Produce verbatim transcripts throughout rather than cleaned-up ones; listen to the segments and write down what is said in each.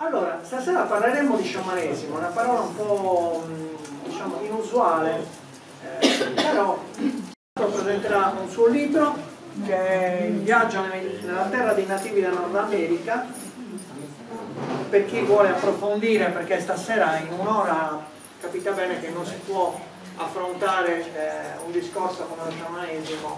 Allora, stasera parleremo di sciamanesimo, una parola un po' diciamo inusuale, eh, però presenterà un suo libro che è Il viaggio nella terra dei nativi da Nord America, per chi vuole approfondire, perché stasera in un'ora capita bene che non si può affrontare eh, un discorso come lo sciamanesimo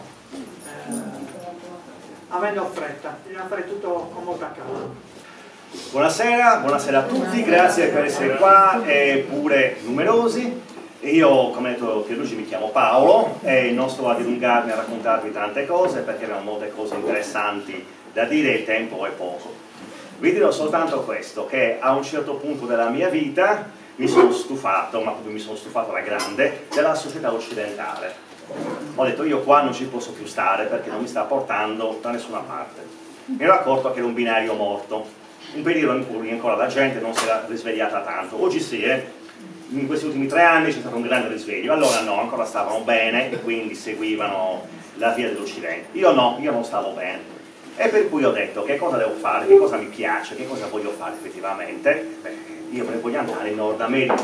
eh, avendo fretta, bisogna fare tutto con molta calma. Buonasera, buonasera a tutti, grazie per essere qua e pure numerosi. Io, come detto Pierluigi, mi chiamo Paolo e non sto a dilungarmi a raccontarvi tante cose perché abbiamo molte cose interessanti da dire e il tempo è poco. Vi dirò soltanto questo, che a un certo punto della mia vita mi sono stufato, ma proprio mi sono stufato alla grande, della società occidentale. Ho detto io qua non ci posso più stare perché non mi sta portando da nessuna parte. Mi ero accorto che era un binario morto. Un periodo in cui ancora la gente non si era risvegliata tanto. Oggi sì, eh? In questi ultimi tre anni c'è stato un grande risveglio. Allora no, ancora stavano bene e quindi seguivano la via dell'Occidente. Io no, io non stavo bene. E per cui ho detto che cosa devo fare, che cosa mi piace, che cosa voglio fare effettivamente. Beh, io me ne voglio andare in Nord America,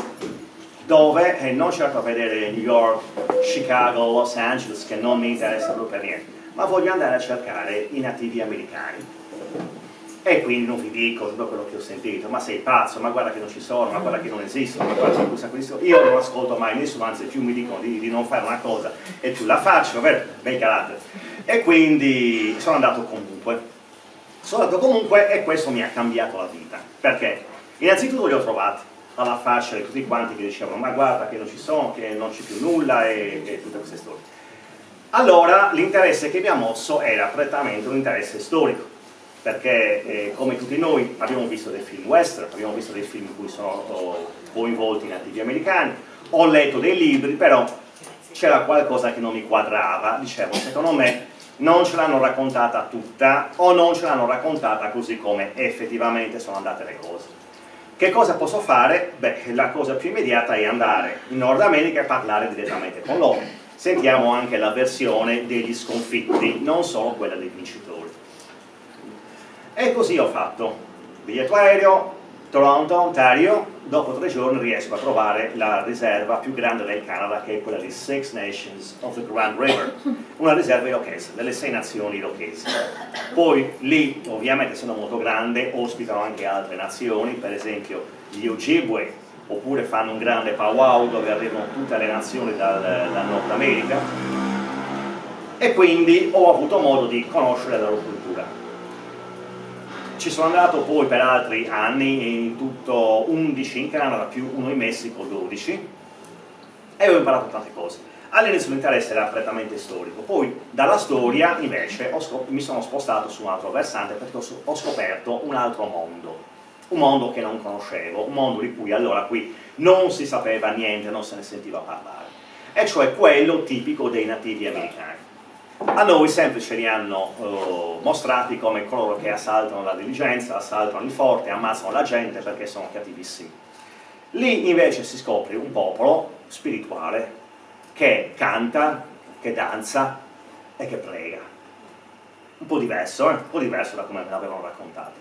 dove eh, non certo a vedere New York, Chicago, Los Angeles, che non mi interessano per niente, ma voglio andare a cercare i nativi americani. E quindi non vi dico tutto quello che ho sentito, ma sei pazzo, ma guarda che non ci sono, ma guarda che non esistono, ma guarda che non esistono. Io non ascolto mai nessuno, anzi più mi dicono di, di non fare una cosa e più la faccio, vero? Bel carattere. E quindi sono andato comunque. Sono andato comunque e questo mi ha cambiato la vita. Perché? Innanzitutto li ho trovati alla faccia di tutti quanti che dicevano ma guarda che non ci sono, che non c'è più nulla e, e tutte queste storie. Allora l'interesse che mi ha mosso era prettamente un interesse storico. Perché eh, come tutti noi abbiamo visto dei film western, abbiamo visto dei film in cui sono oh, coinvolti i nativi americani, ho letto dei libri, però c'era qualcosa che non mi quadrava, dicevo, secondo me non ce l'hanno raccontata tutta o non ce l'hanno raccontata così come effettivamente sono andate le cose. Che cosa posso fare? Beh, la cosa più immediata è andare in Nord America e parlare direttamente con loro. Sentiamo anche la versione degli sconfitti, non solo quella dei vincitori. E così ho fatto, biglietto aereo, Toronto, Ontario, dopo tre giorni riesco a trovare la riserva più grande del Canada, che è quella di Six Nations of the Grand River, una riserva irochese, delle sei nazioni irochesi. Poi lì, ovviamente essendo molto grande, ospitano anche altre nazioni, per esempio gli Ojibwe, oppure fanno un grande powwow dove arrivano tutte le nazioni dal, dal Nord America, e quindi ho avuto modo di conoscere la loro cultura. Ci sono andato poi per altri anni, in tutto undici in Canada, più uno in Messico, dodici, e ho imparato tante cose. All'inizio l'interesse era prettamente storico, poi dalla storia invece ho mi sono spostato su un altro versante perché ho, ho scoperto un altro mondo, un mondo che non conoscevo, un mondo di cui allora qui non si sapeva niente, non se ne sentiva parlare, e cioè quello tipico dei nativi americani. A noi sempre ce li hanno uh, mostrati come coloro che assaltano la diligenza, assaltano il forte, ammazzano la gente perché sono cattivissimi. Lì invece si scopre un popolo spirituale che canta, che danza e che prega. Un po' diverso, eh? un po' diverso da come me l'avevano raccontato.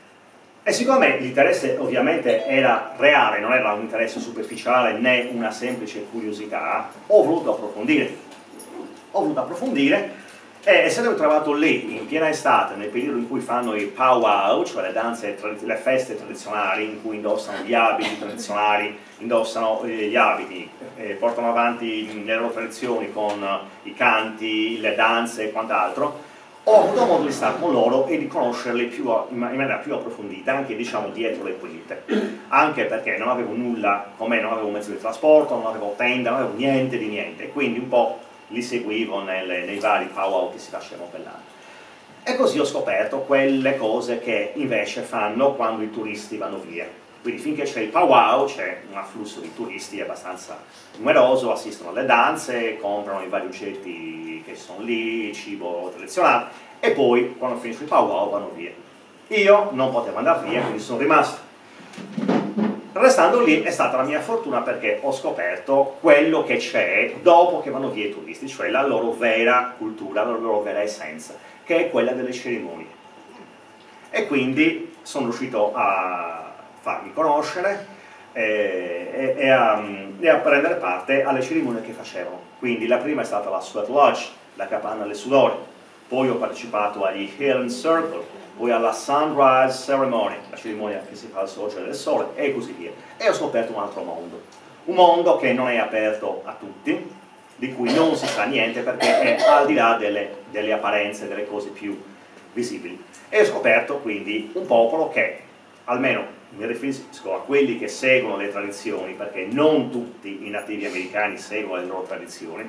E siccome l'interesse ovviamente era reale, non era un interesse superficiale né una semplice curiosità, ho voluto approfondire. Ho voluto approfondire e essendo trovato lì in piena estate, nel periodo in cui fanno i powwow, cioè le danze, le feste tradizionali in cui indossano gli abiti tradizionali, indossano eh, gli abiti, eh, portano avanti le loro tradizioni con i canti, le danze e quant'altro, ho avuto modo di stare con loro e di conoscerli più, in maniera più approfondita, anche diciamo dietro le quinte, anche perché non avevo nulla con me, non avevo mezzo di trasporto, non avevo tenda, non avevo niente di niente, quindi un po' li seguivo nelle, nei vari powwow che si facevano quell'anno. E così ho scoperto quelle cose che invece fanno quando i turisti vanno via. Quindi finché c'è il powwow c'è un afflusso di turisti abbastanza numeroso, assistono alle danze, comprano i vari oggetti che sono lì, il cibo tradizionale, e poi quando finisce il powwow vanno via. Io non potevo andare via, quindi sono rimasto. Restando lì è stata la mia fortuna perché ho scoperto quello che c'è dopo che vanno via i turisti, cioè la loro vera cultura, la loro vera essenza, che è quella delle cerimonie. E quindi sono riuscito a farmi conoscere e, e, a, e a prendere parte alle cerimonie che facevano. Quindi la prima è stata la Sweat Lodge, la capanna del sudore, poi ho partecipato agli Healing Circle, poi alla Sunrise Ceremony, la cerimonia che si fa al sorgere del sole, e così via. E ho scoperto un altro mondo, un mondo che non è aperto a tutti, di cui non si sa niente perché è al di là delle, delle apparenze, delle cose più visibili. E ho scoperto quindi un popolo che, almeno mi riferisco a quelli che seguono le tradizioni, perché non tutti i nativi americani seguono le loro tradizioni,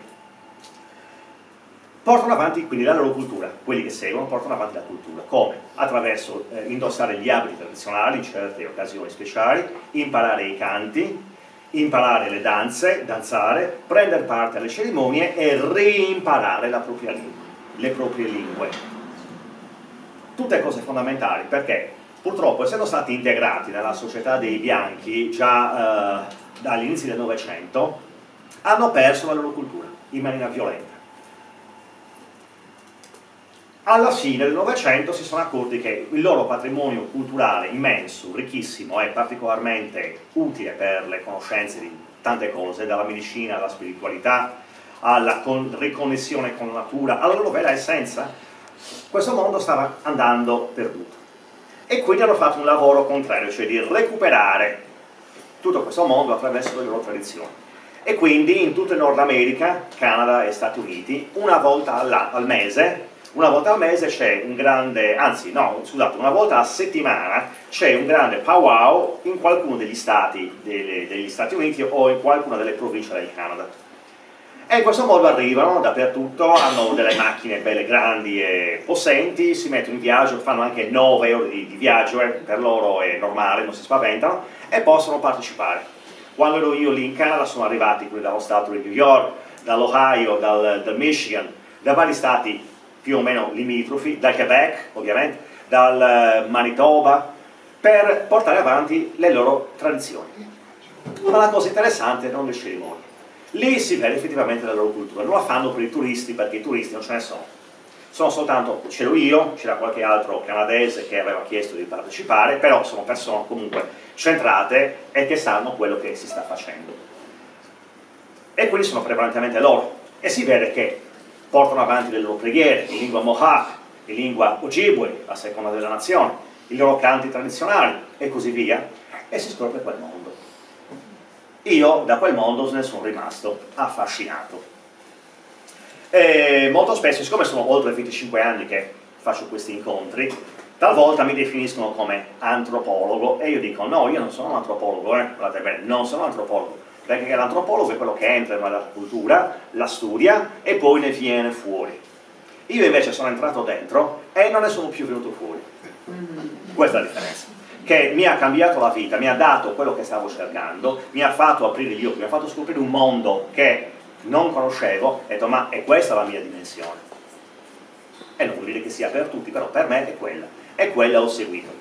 portano avanti quindi la loro cultura. Quelli che seguono portano avanti la cultura. Come? Attraverso eh, indossare gli abiti tradizionali in certe occasioni speciali, imparare i canti, imparare le danze, danzare, prendere parte alle cerimonie e reimparare la propria lingua, le proprie lingue. Tutte cose fondamentali perché purtroppo, essendo stati integrati nella società dei bianchi già eh, dall'inizio del Novecento, hanno perso la loro cultura in maniera violenta. Alla fine del Novecento si sono accorti che il loro patrimonio culturale immenso, ricchissimo e particolarmente utile per le conoscenze di tante cose, dalla medicina alla spiritualità, alla con riconnessione con la natura, alla loro vera essenza, questo mondo stava andando perduto. E quindi hanno fatto un lavoro contrario, cioè di recuperare tutto questo mondo attraverso le loro tradizioni. E quindi in tutto il Nord America, Canada e Stati Uniti, una volta al mese, una volta al mese c'è un grande, anzi no, scusate, una volta a settimana c'è un grande powwow in qualcuno degli stati delle, degli Stati Uniti o in qualcuna delle province del Canada. E in questo modo arrivano dappertutto, hanno delle macchine belle grandi e possenti, si mettono in viaggio, fanno anche nove ore di, di viaggio, eh, per loro è normale, non si spaventano, e possono partecipare. Quando ero io lì in Canada sono arrivati quelli dallo stato di New York, dall'Ohio, dal, dal Michigan, da vari stati più o meno limitrofi, dal Quebec ovviamente, dal Manitoba, per portare avanti le loro tradizioni. Ma la cosa interessante non le cerimonie. Lì si vede effettivamente la loro cultura, non la fanno per i turisti perché i turisti non ce ne sono. Sono soltanto, c'ero io, c'era qualche altro canadese che aveva chiesto di partecipare, però sono persone comunque centrate e che sanno quello che si sta facendo. E quindi sono prevalentemente loro. E si vede che portano avanti le loro preghiere in lingua Mohawk, in lingua Ojibwe, a seconda della nazione, i loro canti tradizionali e così via, e si scopre quel mondo. Io da quel mondo ne sono rimasto affascinato. E molto spesso, siccome sono oltre venticinque anni che faccio questi incontri, talvolta mi definiscono come antropologo e io dico no, io non sono un antropologo, eh? Guardate bene, non sono un antropologo. Perché l'antropologo è quello che entra nella cultura, la studia e poi ne viene fuori. Io invece sono entrato dentro e non ne sono più venuto fuori. Questa è la differenza. Che mi ha cambiato la vita, mi ha dato quello che stavo cercando, mi ha fatto aprire gli occhi, mi ha fatto scoprire un mondo che non conoscevo, ho detto ma è questa la mia dimensione. E non vuol dire che sia per tutti, però per me è quella. E quella ho seguito.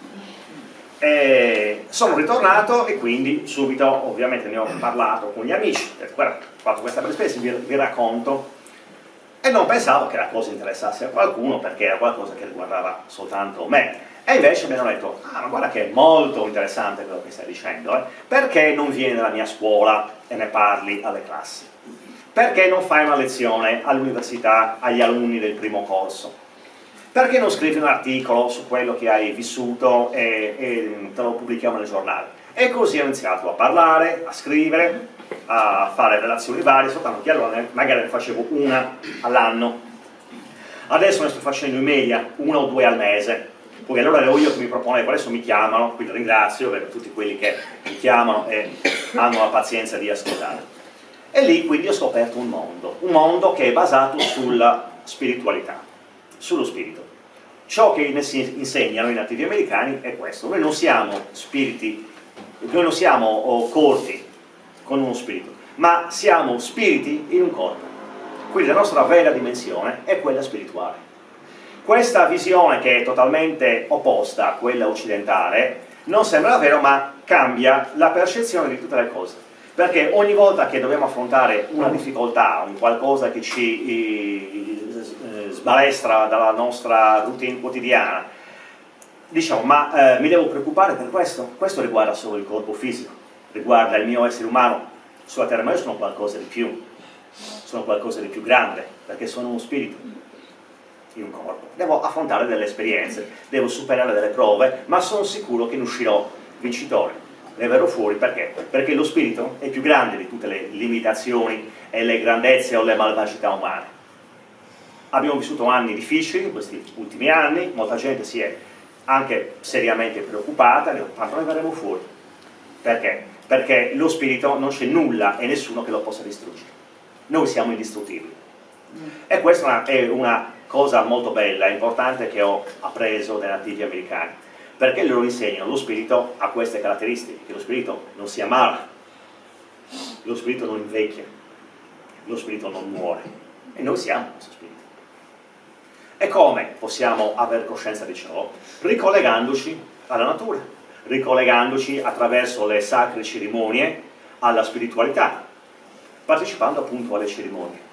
E sono ritornato e quindi subito ovviamente ne ho parlato con gli amici, ho fatto questa bella esperienza, vi, vi racconto, e non pensavo che la cosa interessasse a qualcuno perché era qualcosa che riguardava soltanto me. E invece mi hanno detto, ah ma guarda che è molto interessante quello che stai dicendo, eh? Perché non vieni nella mia scuola e ne parli alle classi? Perché non fai una lezione all'università agli alunni del primo corso? Perché non scrivi un articolo su quello che hai vissuto e, e te lo pubblichiamo nel giornale? E così ho iniziato a parlare, a scrivere, a fare relazioni varie, soltanto che allora magari ne facevo una all'anno. Adesso ne sto facendo in media una o due al mese, perché allora ero io che mi proponevo, adesso mi chiamano, quindi ringrazio per tutti quelli che mi chiamano e hanno la pazienza di ascoltare. E lì quindi ho scoperto un mondo, un mondo che è basato sulla spiritualità, sullo spirito. Ciò che insegnano i nativi americani è questo: noi non siamo spiriti, noi non siamo oh, corpi con uno spirito, ma siamo spiriti in un corpo. Quindi la nostra vera dimensione è quella spirituale. Questa visione, che è totalmente opposta a quella occidentale, non sembra vero, ma cambia la percezione di tutte le cose. Perché ogni volta che dobbiamo affrontare una difficoltà, un qualcosa che ci eh, sbalestra dalla nostra routine quotidiana, diciamo, ma eh, mi devo preoccupare per questo? Questo riguarda solo il corpo fisico, riguarda il mio essere umano sulla terra, ma io sono qualcosa di più, sono qualcosa di più grande, perché sono uno spirito in un corpo. Devo affrontare delle esperienze, devo superare delle prove, ma sono sicuro che ne uscirò vincitore. Ne verrò fuori perché? Perché lo spirito è più grande di tutte le limitazioni e le grandezze o le malvagità umane. Abbiamo vissuto anni difficili in questi ultimi anni, molta gente si è anche seriamente preoccupata, ma noi verremo fuori. Perché? Perché lo spirito non c'è nulla e nessuno che lo possa distruggere. Noi siamo indistruttibili. E questa è una cosa molto bella e importante che ho appreso dai nativi americani, perché loro insegnano lo spirito ha queste caratteristiche, che lo spirito non si ammala, lo spirito non invecchia, lo spirito non muore, e noi siamo questo spirito. E come possiamo avere coscienza di ciò? Ricollegandoci alla natura, ricollegandoci attraverso le sacre cerimonie alla spiritualità, partecipando appunto alle cerimonie.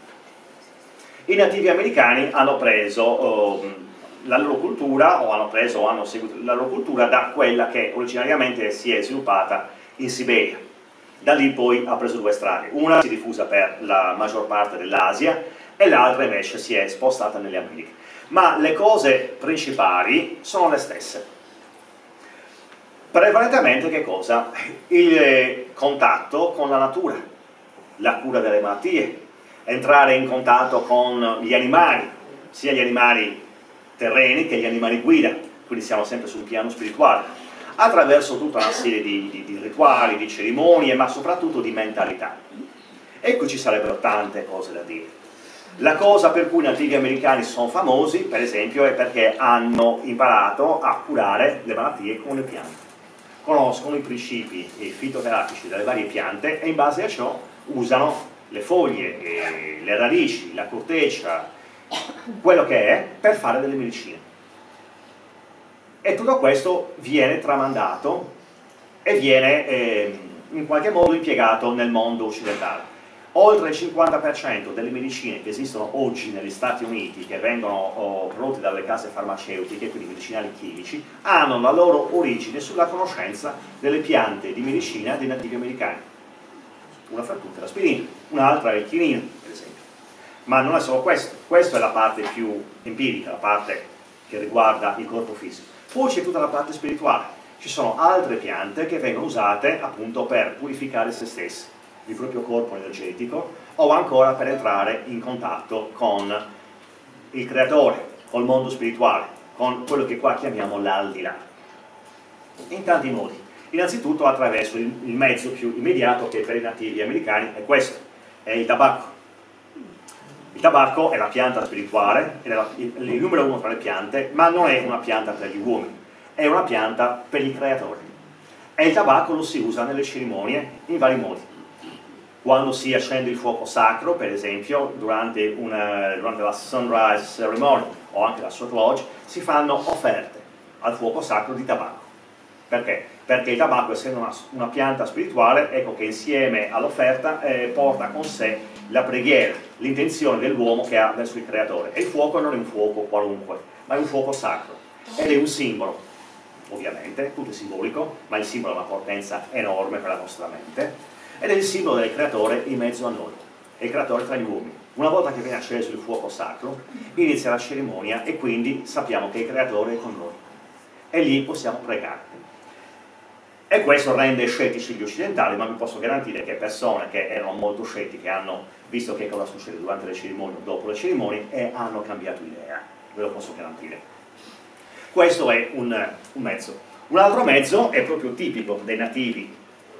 I nativi americani hanno preso eh, la loro cultura, o hanno preso o hanno seguito la loro cultura da quella che originariamente si è sviluppata in Siberia. Da lì poi ha preso due strade, una si è diffusa per la maggior parte dell'Asia e l'altra invece si è spostata nelle Americhe. Ma le cose principali sono le stesse. Prevalentemente che cosa? Il contatto con la natura, la cura delle malattie, entrare in contatto con gli animali, sia gli animali terreni che gli animali guida, quindi siamo sempre sul piano spirituale, attraverso tutta una serie di, di, di rituali, di cerimonie, ma soprattutto di mentalità. E qui ci sarebbero tante cose da dire. La cosa per cui i nativi americani sono famosi, per esempio, è perché hanno imparato a curare le malattie con le piante. Conoscono i principi fitoterapici delle varie piante e in base a ciò usano le foglie, e le radici, la corteccia, quello che è, per fare delle medicine. E tutto questo viene tramandato e viene eh, in qualche modo impiegato nel mondo occidentale. Oltre il cinquanta per cento delle medicine che esistono oggi negli Stati Uniti, che vengono oh, prodotte dalle case farmaceutiche, quindi medicinali chimici, hanno la loro origine sulla conoscenza delle piante di medicina dei nativi americani. Una fra tutte l'aspirina, un'altra è il chinino, per esempio. Ma non è solo questo, questa è la parte più empirica, la parte che riguarda il corpo fisico. Poi c'è tutta la parte spirituale, ci sono altre piante che vengono usate appunto per purificare se stessi, il proprio corpo energetico, o ancora per entrare in contatto con il creatore, col mondo spirituale, con quello che qua chiamiamo l'aldilà. In tanti modi. Innanzitutto attraverso il mezzo più immediato che per i nativi americani è questo, è il tabacco. Il tabacco è la pianta spirituale, è il numero uno tra le piante, ma non è una pianta per gli uomini, è una pianta per il creatore. E il tabacco lo si usa nelle cerimonie in vari modi. Quando si accende il fuoco sacro, per esempio, durante, una, durante la sunrise ceremony o anche la sweat lodge, si fanno offerte al fuoco sacro di tabacco. Perché? Perché il tabacco, essendo una, una pianta spirituale, ecco che insieme all'offerta eh, porta con sé la preghiera, l'intenzione dell'uomo che ha verso il creatore. E il fuoco non è un fuoco qualunque, ma è un fuoco sacro ed è un simbolo, ovviamente, tutto è simbolico, ma il simbolo ha una potenza enorme per la nostra mente, ed è il simbolo del creatore in mezzo a noi, è il creatore tra gli uomini. Una volta che viene acceso il fuoco sacro, inizia la cerimonia e quindi sappiamo che il creatore è con noi. E lì possiamo pregare. E questo rende scettici gli occidentali, ma vi posso garantire che persone che erano molto scettiche hanno visto che cosa succede durante le cerimonie o dopo le cerimonie e hanno cambiato idea, ve lo posso garantire. Questo è un, un mezzo. Un altro mezzo è proprio tipico dei nativi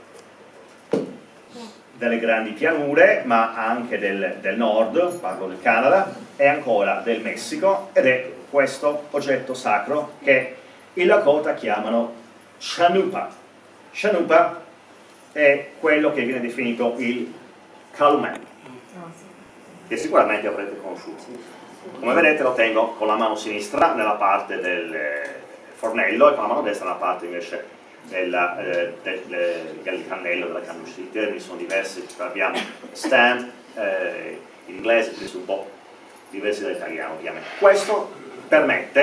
delle grandi pianure, ma anche del, del nord, parlo del Canada, e ancora del Messico, ed è questo oggetto sacro che in Lakota chiamano Shanupa. Shanupa è quello che viene definito il calumet, che sicuramente avrete conosciuto. Come vedete lo tengo con la mano sinistra nella parte del fornello e con la mano destra nella parte invece della, eh, del, del, del cannello, della cannuccia. I termini sono diversi, abbiamo stand, eh, in inglese, quindi sono un po' diversi dall'italiano ovviamente. Questo permette,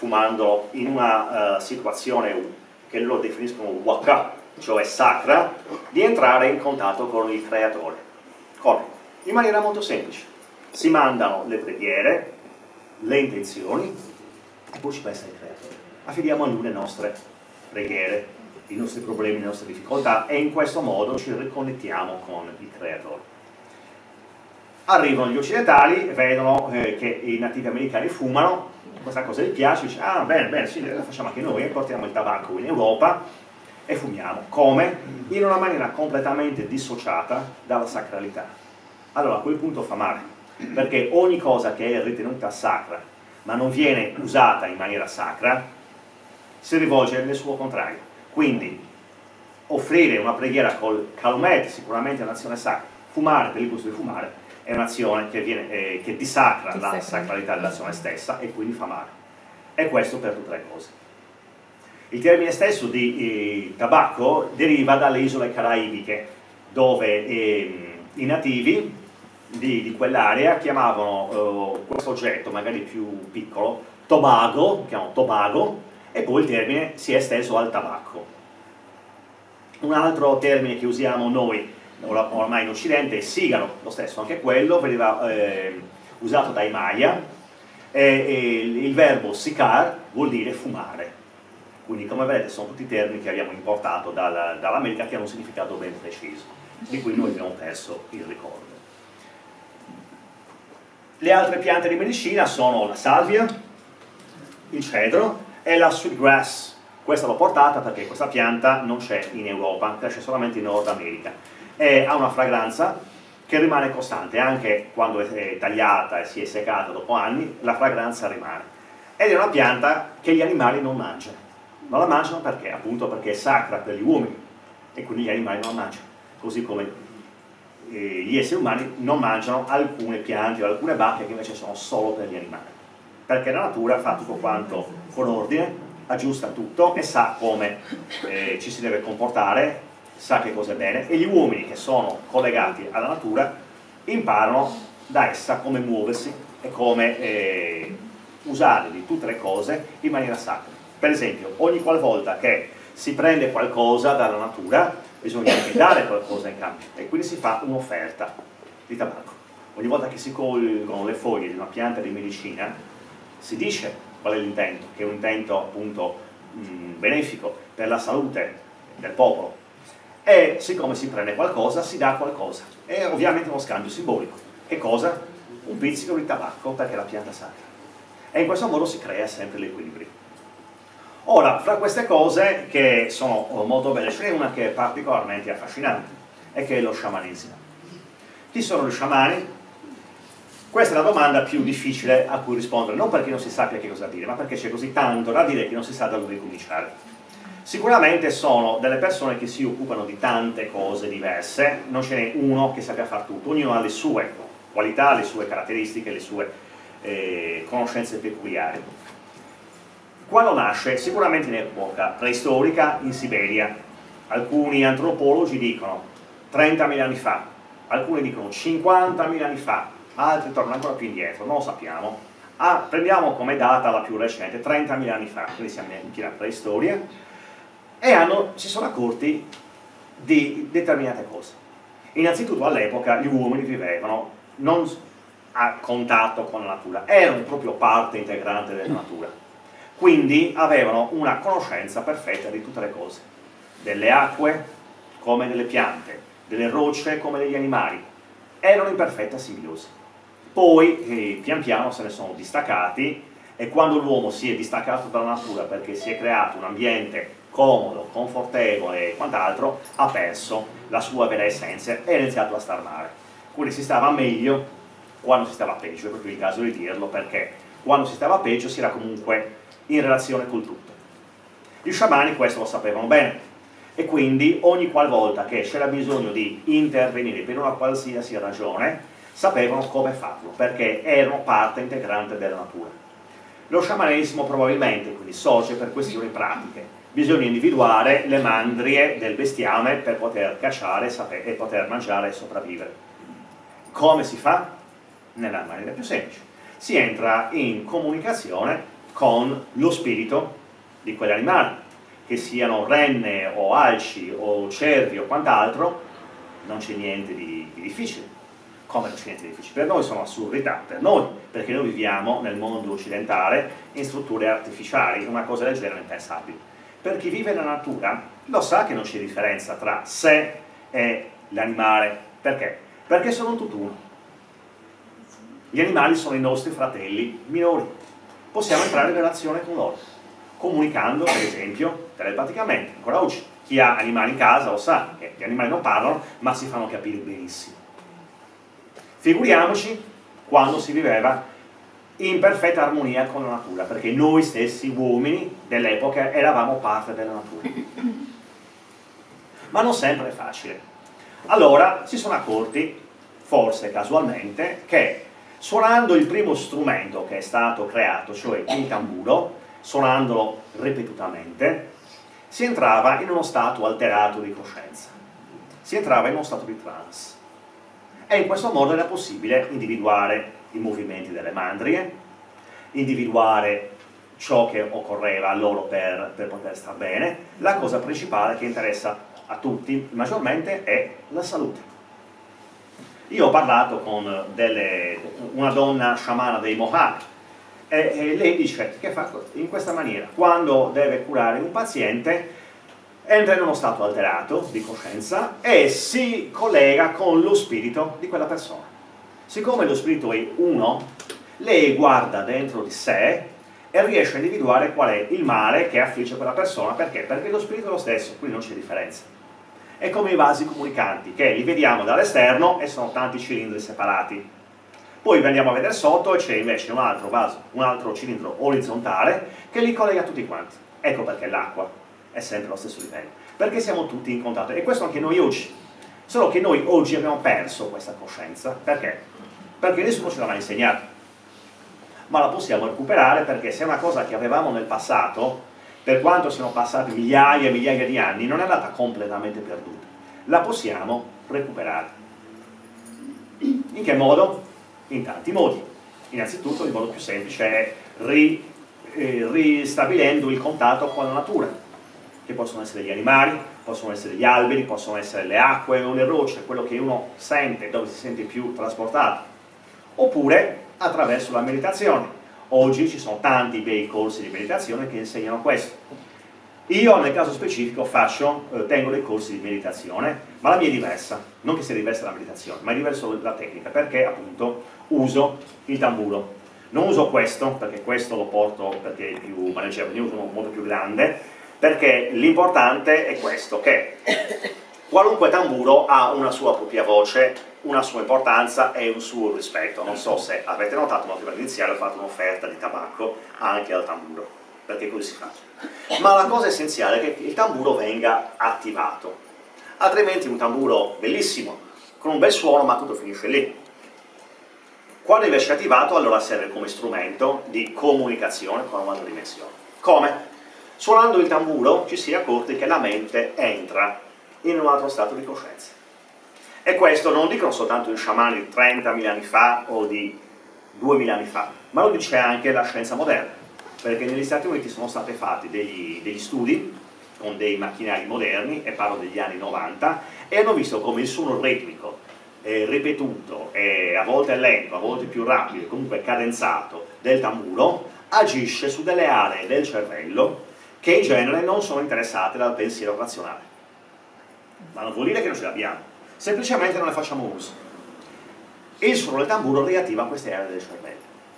fumando in una uh, situazione che loro definiscono waka, cioè sacra, di entrare in contatto con il creatore. Come? In maniera molto semplice. Si mandano le preghiere, le intenzioni e poi ci pensa il creatore. Affidiamo a lui le nostre preghiere, i nostri problemi, le nostre difficoltà e in questo modo ci riconnettiamo con il creatore. Arrivano gli occidentali, vedono eh, che i nativi americani fumano, questa cosa gli piace, dice ah bene, bene, sì, la facciamo anche noi, portiamo il tabacco in Europa e fumiamo. Come? In una maniera completamente dissociata dalla sacralità. Allora a quel punto fa male, perché ogni cosa che è ritenuta sacra ma non viene usata in maniera sacra si rivolge nel suo contrario. Quindi offrire una preghiera col calumet sicuramente è un'azione sacra, fumare per il gusto di fumare è un'azione che, viene, eh, che dissacra che la sacralità dell'azione stessa e quindi fa male. E questo per tutte le cose. Il termine stesso di eh, tabacco deriva dalle isole caraibiche, dove eh, i nativi di, di quell'area chiamavano eh, questo oggetto, magari più piccolo, tobago, chiamano tobago, e poi il termine si è esteso al tabacco. Un altro termine che usiamo noi ormai in Occidente è sigaro, lo stesso, anche quello veniva eh, usato dai Maya e, e il verbo sicar vuol dire fumare, quindi come vedete sono tutti termini che abbiamo importato dal, dall'America che hanno un significato ben preciso, di cui noi abbiamo perso il ricordo. Le altre piante di medicina sono la salvia, il cedro e la sweetgrass. Questa l'ho portata perché questa pianta non c'è in Europa, cresce solamente in Nord America. E ha una fragranza che rimane costante, anche quando è tagliata e si è seccata dopo anni, la fragranza rimane. Ed è una pianta che gli animali non mangiano. Non la mangiano perché? Appunto perché è sacra per gli uomini e quindi gli animali non la mangiano. Così come eh, gli esseri umani non mangiano alcune piante o alcune bacche che invece sono solo per gli animali. Perché la natura fa tutto quanto con ordine, aggiusta tutto e sa come eh, ci si deve comportare, sa che cosa è bene, e gli uomini che sono collegati alla natura imparano da essa come muoversi e come eh, usare di tutte le cose in maniera sacra. Per esempio, ogni qualvolta che si prende qualcosa dalla natura bisogna anche dare qualcosa in cambio e quindi si fa un'offerta di tabacco. Ogni volta che si colgono le foglie di una pianta di medicina si dice qual è l'intento, che è un intento appunto mh, benefico per la salute del popolo. E siccome si prende qualcosa, si dà qualcosa. È ovviamente uno scambio simbolico. Che cosa? Un pizzico di tabacco perché è la pianta sacra. E in questo modo si crea sempre l'equilibrio. Ora, fra queste cose che sono molto belle, ce n'è una che è particolarmente affascinante, e che è lo sciamanesimo. Chi sono gli sciamani? Questa è la domanda più difficile a cui rispondere, non perché non si sappia che cosa dire, ma perché c'è così tanto da dire che non si sa da dove cominciare. Sicuramente sono delle persone che si occupano di tante cose diverse, non ce n'è uno che sappia fare tutto, ognuno ha le sue qualità, le sue caratteristiche, le sue eh, conoscenze peculiari. Quando nasce? Sicuramente in epoca preistorica in Siberia. Alcuni antropologi dicono trentamila anni fa, alcuni dicono cinquantamila anni fa, altri tornano ancora più indietro, non lo sappiamo. Ah, prendiamo come data la più recente, trentamila anni fa, quindi siamo in piena preistoria. E hanno, si sono accorti di determinate cose. Innanzitutto all'epoca gli uomini vivevano non a contatto con la natura, erano proprio parte integrante della natura, quindi avevano una conoscenza perfetta di tutte le cose, delle acque come delle piante, delle rocce come degli animali, erano in perfetta simbiosi. Poi eh, pian piano se ne sono distaccati e quando l'uomo si è distaccato dalla natura perché si è creato un ambiente comodo, confortevole e quant'altro, ha perso la sua vera essenza e ha iniziato a star male. Quindi si stava meglio quando si stava peggio, è proprio il caso di dirlo, perché quando si stava peggio si era comunque in relazione col tutto. Gli sciamani questo lo sapevano bene e quindi ogni qualvolta che c'era bisogno di intervenire per una qualsiasi ragione sapevano come farlo, perché erano parte integrante della natura. Lo sciamanesimo probabilmente quindi sorge per questioni pratiche. Bisogna individuare le mandrie del bestiame per poter cacciare e poter mangiare e sopravvivere. Come si fa? Nella maniera più semplice. Si entra in comunicazione con lo spirito di quegli animali, che siano renne o alci o cervi o quant'altro. Non c'è niente di, di difficile. Come non c'è niente di difficile? Per noi sono assurdità, per noi, perché noi viviamo nel mondo occidentale in strutture artificiali, una cosa del genere è impensabile. Per chi vive nella natura lo sa che non c'è differenza tra sé e l'animale. Perché? Perché sono tutt'uno. Gli animali sono i nostri fratelli minori. Possiamo entrare in relazione con loro, comunicando, per esempio, telepaticamente. Ancora oggi, chi ha animali in casa lo sa che gli animali non parlano, ma si fanno capire benissimo. Figuriamoci quando si viveva in perfetta armonia con la natura, perché noi stessi uomini dell'epoca eravamo parte della natura. Ma non sempre è facile. Allora si sono accorti, forse casualmente, che suonando il primo strumento che è stato creato, cioè il tamburo, suonandolo ripetutamente, si entrava in uno stato alterato di coscienza, si entrava in uno stato di trance. E in questo modo era possibile individuare i movimenti delle mandrie, individuare ciò che occorreva a loro per, per poter star bene. La cosa principale che interessa a tutti maggiormente è la salute. Io ho parlato con delle, una donna sciamana dei Mohawk e, e lei dice che fa in questa maniera: quando deve curare un paziente entra in uno stato alterato di coscienza e si collega con lo spirito di quella persona. Siccome lo spirito è uno, lei guarda dentro di sé e riesce a individuare qual è il male che affligge quella persona. Perché? Perché lo spirito è lo stesso, quindi non c'è differenza. È come i vasi comunicanti, che li vediamo dall'esterno e sono tanti cilindri separati. Poi andiamo a vedere sotto e c'è invece un altro vaso, un altro cilindro orizzontale che li collega tutti quanti. Ecco perché l'acqua è sempre allo stesso livello, perché siamo tutti in contatto, e questo anche noi oggi. Solo che noi oggi abbiamo perso questa coscienza. Perché? Perché nessuno ce l'ha mai insegnato. Ma la possiamo recuperare, perché se è una cosa che avevamo nel passato, per quanto siano passati migliaia e migliaia di anni, non è andata completamente perduta. La possiamo recuperare. In che modo? In tanti modi. Innanzitutto il modo più semplice è ri, eh, ristabilendo il contatto con la natura, che possono essere gli animali, possono essere gli alberi, possono essere le acque o le rocce, quello che uno sente, dove si sente più trasportato. Oppure attraverso la meditazione. Oggi ci sono tanti bei corsi di meditazione che insegnano questo. Io nel caso specifico faccio, eh, tengo dei corsi di meditazione, ma la mia è diversa. Non che sia diversa la meditazione, ma è diversa la tecnica, perché appunto uso il tamburo. Non uso questo, perché questo lo porto perché è più maneggevole, ne uso uno molto più grande, perché l'importante è questo, che qualunque tamburo ha una sua propria voce, una sua importanza e un suo rispetto. Non so se avete notato, ma prima di iniziare ho fatto un'offerta di tabacco anche al tamburo, perché così si fa. Ma la cosa essenziale è che il tamburo venga attivato, altrimenti un tamburo bellissimo, con un bel suono, ma tutto finisce lì. Quando invece è attivato, allora serve come strumento di comunicazione con un'altra dimensione. Come? Suonando il tamburo ci si è accorti che la mente entra in un altro stato di coscienza. E questo non dicono soltanto i sciamani di trentamila anni fa o di duemila anni fa, ma lo dice anche la scienza moderna, perché negli Stati Uniti sono stati fatti degli, degli studi con dei macchinari moderni, e parlo degli anni novanta, e hanno visto come il suono ritmico, eh, ripetuto, e a volte lento, a volte più rapido, comunque cadenzato, del tamburo, agisce su delle aree del cervello che in genere non sono interessate dal pensiero razionale. Ma non vuol dire che non ce l'abbiamo, semplicemente non ne facciamo uso. Il suono del tamburo riattiva queste aree del cervello.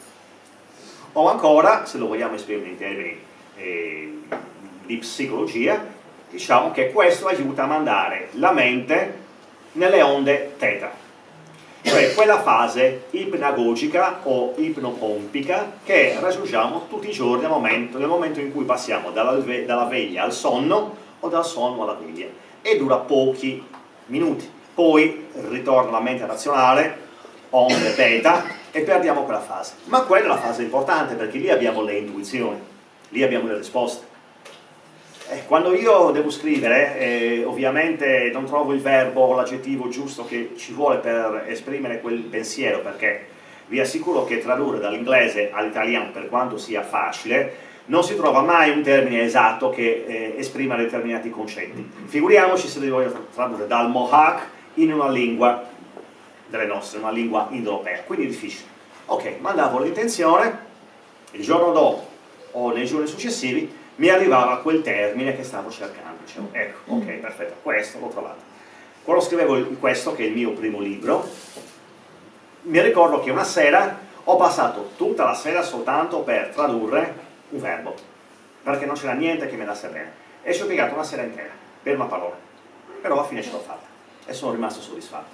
O ancora, se lo vogliamo esprimere in termini eh, di psicologia, diciamo che questo aiuta a mandare la mente nelle onde teta, cioè quella fase ipnagogica o ipnopompica che raggiungiamo tutti i giorni nel momento, nel momento in cui passiamo dalla, dalla veglia al sonno o dal sonno alla veglia, e dura pochi minuti. Poi ritorna la mente razionale, onde beta, e perdiamo quella fase. Ma quella è la fase importante, perché lì abbiamo le intuizioni, lì abbiamo le risposte. Eh, quando io devo scrivere, eh, ovviamente non trovo il verbo o l'aggettivo giusto che ci vuole per esprimere quel pensiero, perché Vi assicuro che tradurre dall'inglese all'italiano, per quanto sia facile, non si trova mai un termine esatto che eh, esprima determinati concetti. Figuriamoci se voglio tradurre dal Mohawk in una lingua delle nostre, una lingua indoeuropea, quindi è difficile. Ok, mandavo l'intenzione, il giorno dopo o nei giorni successivi mi arrivava quel termine che stavo cercando. Dicevo, ecco, ok, perfetto, questo l'ho trovato. Quando scrivevo questo, che è il mio primo libro, mi ricordo che una sera ho passato tutta la sera soltanto per tradurre un verbo, perché non c'era niente che mi andasse bene, e ci ho piegato una sera intera per una parola, però alla fine ce l'ho fatta e sono rimasto soddisfatto.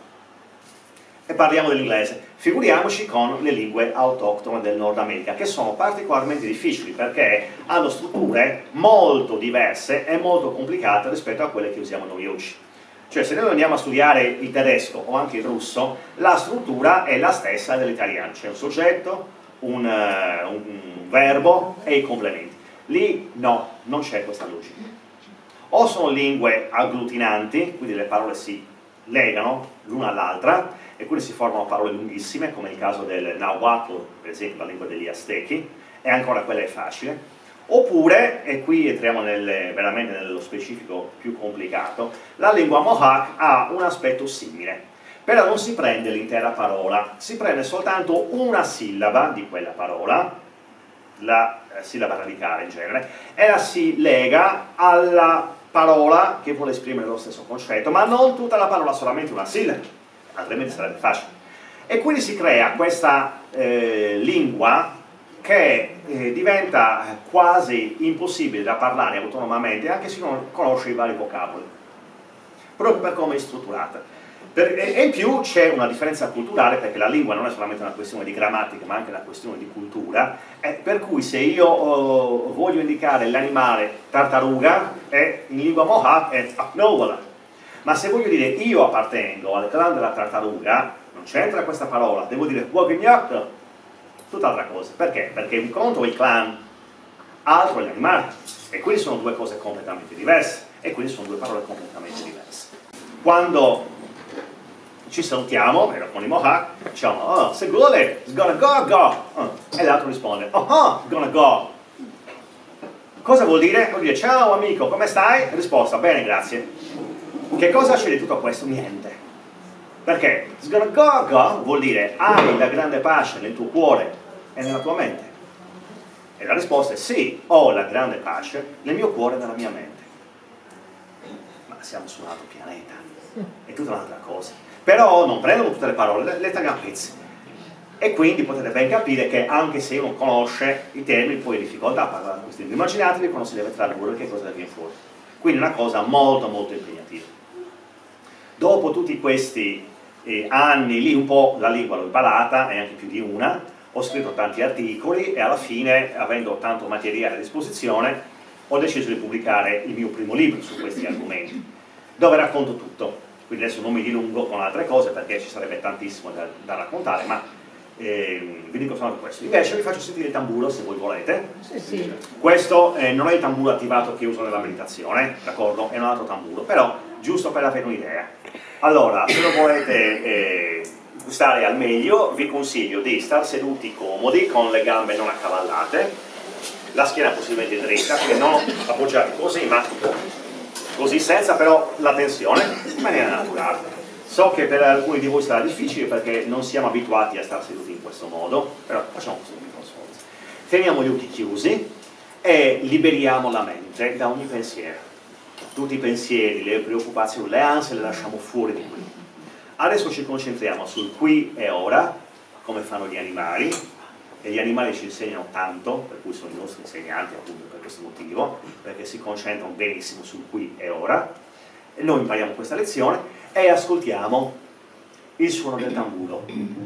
E parliamo dell'inglese, figuriamoci con le lingue autoctone del Nord America, che sono particolarmente difficili perché hanno strutture molto diverse e molto complicate rispetto a quelle che usiamo noi oggi. Cioè, se noi andiamo a studiare il tedesco o anche il russo, la struttura è la stessa dell'italiano, c'è un soggetto, un, uh, un verbo e i complementi. Lì no, non c'è questa logica. O sono lingue agglutinanti, quindi le parole si legano l'una all'altra e quindi si formano parole lunghissime, come il caso del Nahuatl, per esempio la lingua degli Aztechi, e ancora quella è facile. Oppure, e qui entriamo nel, veramente nello specifico più complicato, la lingua Mohawk ha un aspetto simile, però non si prende l'intera parola, si prende soltanto una sillaba di quella parola, la eh, sillaba radicale in genere, e la si lega alla parola che vuole esprimere lo stesso concetto, ma non tutta la parola, solamente una sillaba, altrimenti sarebbe facile. E quindi si crea questa eh, lingua che eh, diventa quasi impossibile da parlare autonomamente, anche se non conosce i vari vocaboli, proprio per come è strutturata. Per, e, e in più c'è una differenza culturale, perché la lingua non è solamente una questione di grammatica, ma anche una questione di cultura, eh, per cui se io oh, voglio indicare l'animale tartaruga, eh, in lingua Mohawk è Aknovala, ma se voglio dire io appartengo al clan della tartaruga, non c'entra questa parola, devo dire Wognyok, tutt'altra cosa. Perché? Perché un conto è il clan, altro è l'animale, e quindi sono due cose completamente diverse, e quindi sono due parole completamente diverse. Quando ci salutiamo, ero con i Mohawk, diciamo, oh, Segule, it's gonna go, go, oh, e l'altro risponde, oh, oh, it's gonna go. Cosa vuol dire? Vuol dire, ciao amico, come stai? Risposta, bene, grazie. Che cosa c'è di tutto questo? Niente. Perché it's gonna go, go vuol dire, hai la grande pace nel tuo cuore e nella tua mente. E la risposta è sì, ho la grande pace nel mio cuore e nella mia mente. Ma siamo su un altro pianeta, è tutta un'altra cosa. Però non prendono tutte le parole, le, le tagliano a pezzi. E quindi potete ben capire che anche se uno conosce i termini, poi ha difficoltà a parlare di questi. Immaginatevi quando si deve tradurre che cosa viene fuori. Quindi è una cosa molto molto impegnativa. Dopo tutti questi eh, anni lì, un po' la lingua l'ho imparata, e anche più di una, ho scritto tanti articoli e alla fine, avendo tanto materiale a disposizione, ho deciso di pubblicare il mio primo libro su questi argomenti, dove racconto tutto. Quindi adesso non mi dilungo con altre cose perché ci sarebbe tantissimo da, da raccontare, ma eh, vi dico solo questo. Invece vi faccio sentire il tamburo se voi volete. Sì, sì. Questo eh, non è il tamburo attivato che uso nella meditazione, d'accordo? È un altro tamburo, però giusto per avere un'idea. Allora, se lo volete eh, stare al meglio, vi consiglio di star seduti comodi, con le gambe non accavallate, la schiena possibilmente dritta, quindi non appoggiati così, ma così, senza però la tensione, in maniera naturale. So che per alcuni di voi sarà difficile perché non siamo abituati a stare seduti in questo modo, però facciamo così con sforzo. Teniamo gli occhi chiusi e liberiamo la mente da ogni pensiero. Tutti i pensieri, le preoccupazioni, le ansie le lasciamo fuori di qui. Adesso ci concentriamo sul qui e ora, come fanno gli animali, e gli animali ci insegnano tanto, per cui sono i nostri insegnanti appunto per questo motivo, perché si concentrano benissimo sul qui e ora. E noi impariamo questa lezione e ascoltiamo il suono del tamburo.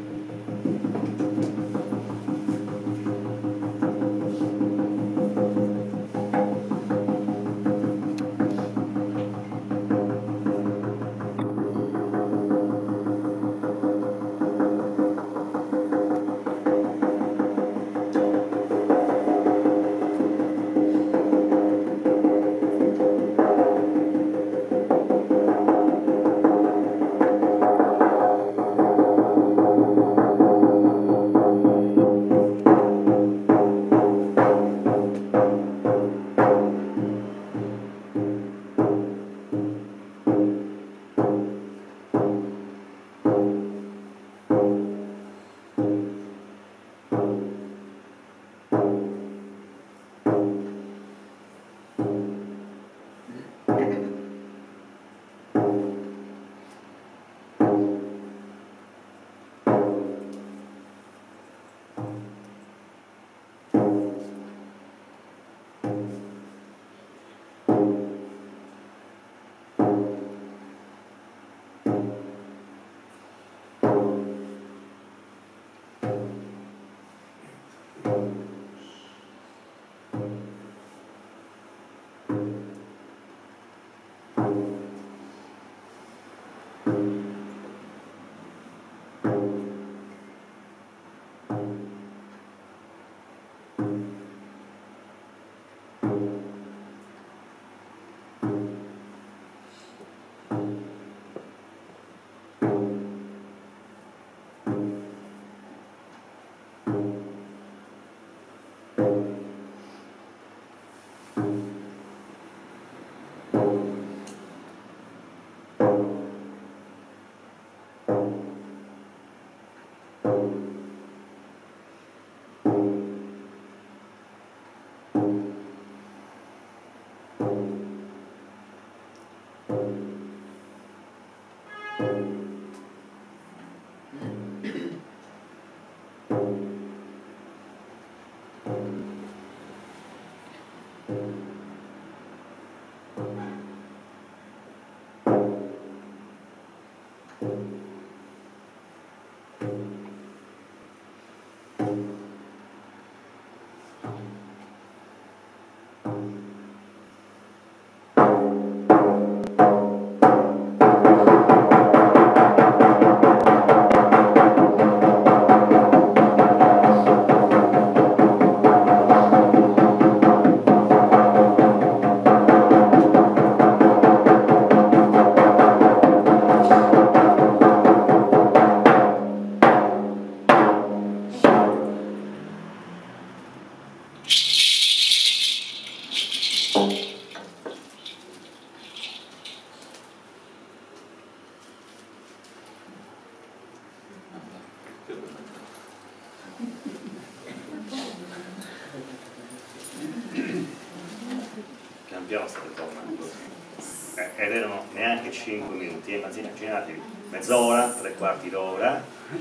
Pian piano state tornando. Eh, ed erano neanche cinque minuti, immaginatevi mezz'ora, tre quarti d'ora.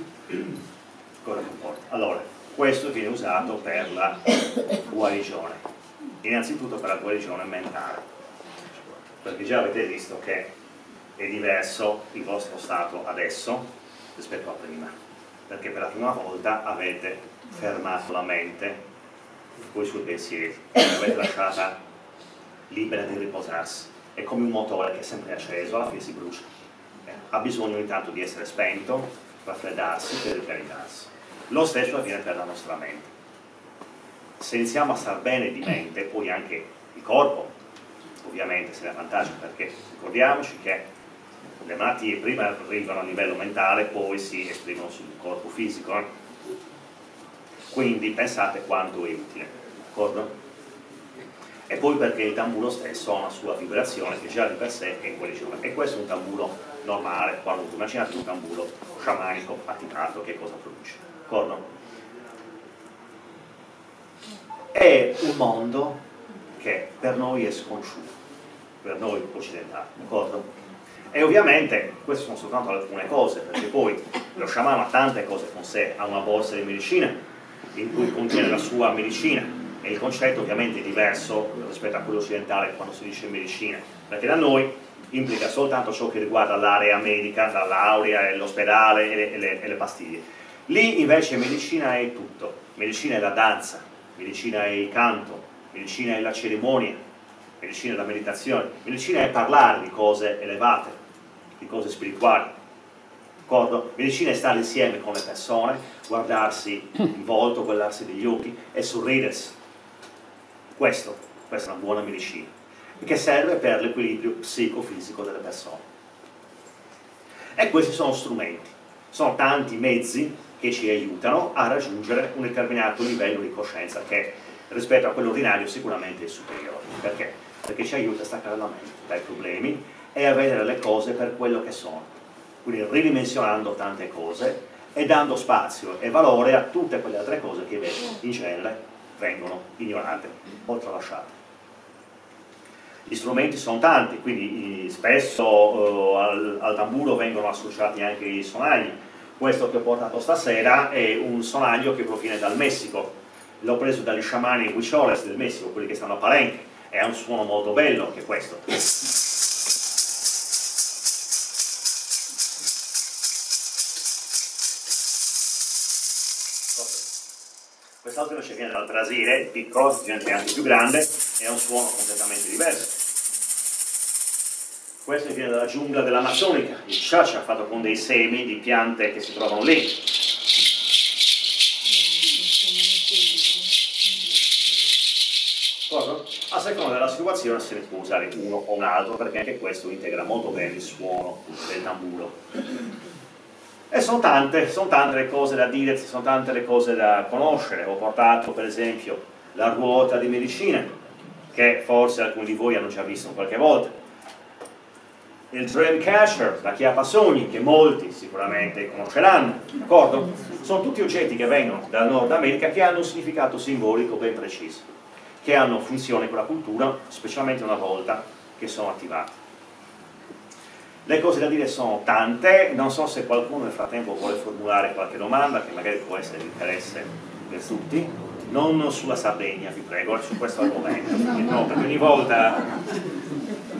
Cosa comporta? Allora, questo viene usato per la guarigione, innanzitutto per la guarigione mentale, perché già avete visto che è diverso il vostro stato adesso rispetto a prima, perché per la prima volta avete fermato la mente con i suoi pensieri, l'avete lasciata libera di riposarsi. È come un motore che è sempre acceso, alla fine si brucia, eh, ha bisogno ogni tanto di essere spento, raffreddarsi per ricaricarsi. Lo stesso avviene per la nostra mente. Se iniziamo a star bene di mente, poi anche il corpo ovviamente se ne avvantaggia, perché ricordiamoci che le malattie prima arrivano a livello mentale, poi si esprimono sul corpo fisico, eh? Quindi pensate quanto è utile, d'accordo? E poi perché il tamburo stesso ha una sua vibrazione che già di per sé è guarigione, e questo è un tamburo normale. Quando immaginate un tamburo sciamanico attivato, che cosa produce, d'accordo? È un mondo che per noi è sconosciuto, per noi occidentali, d'accordo? E ovviamente queste sono soltanto alcune cose, perché poi lo sciamano ha tante cose con sé, ha una borsa di medicina in cui contiene la sua medicina, e il concetto ovviamente è diverso rispetto a quello occidentale quando si dice medicina, perché da noi implica soltanto ciò che riguarda l'area medica, la laurea, l'ospedale e le, e, le, e le pastiglie. Lì invece medicina è tutto, medicina è la danza, medicina è il canto, medicina è la cerimonia, medicina è la meditazione, medicina è parlare di cose elevate, di cose spirituali, d'accordo? Medicina è stare insieme con le persone, guardarsi in volto, guardarsi negli occhi e sorridersi. Questo, questa è una buona medicina, che serve per l'equilibrio psicofisico delle persone. E questi sono strumenti, sono tanti mezzi che ci aiutano a raggiungere un determinato livello di coscienza che rispetto a quello ordinario sicuramente è superiore. Perché? Perché ci aiuta a staccare la mente dai problemi e a vedere le cose per quello che sono, quindi ridimensionando tante cose e dando spazio e valore a tutte quelle altre cose che invece in genere vengono ignorate o tralasciate. Gli strumenti sono tanti, quindi spesso eh, al, al tamburo vengono associati anche i sonagli. Questo che ho portato stasera è un sonaglio che proviene dal Messico, l'ho preso dagli sciamani huicholes del Messico, quelli che stanno a Palenque, e ha un suono molto bello che è questo. Quest'altro invece viene dal Brasile, piccolo, è anche più grande, e ha un suono completamente diverso. Questo viene dalla giungla dell'Amazzonica, il chacha fatto con dei semi di piante che si trovano lì. A seconda della situazione se ne può usare uno o un altro, perché anche questo integra molto bene il suono del tamburo. E sono tante, sono tante le cose da dire, sono tante le cose da conoscere. Ho portato per esempio la ruota di medicina, che forse alcuni di voi hanno già visto qualche volta. Il dream catcher, la chiappa sogni, che molti sicuramente conosceranno, d'accordo? Sono tutti oggetti che vengono dal Nord America che hanno un significato simbolico ben preciso, che hanno funzione con la cultura, specialmente una volta che sono attivati. Le cose da dire sono tante, non so se qualcuno nel frattempo vuole formulare qualche domanda che magari può essere di interesse per tutti, non sulla Sardegna vi prego, su questo argomento, no, perché ogni volta...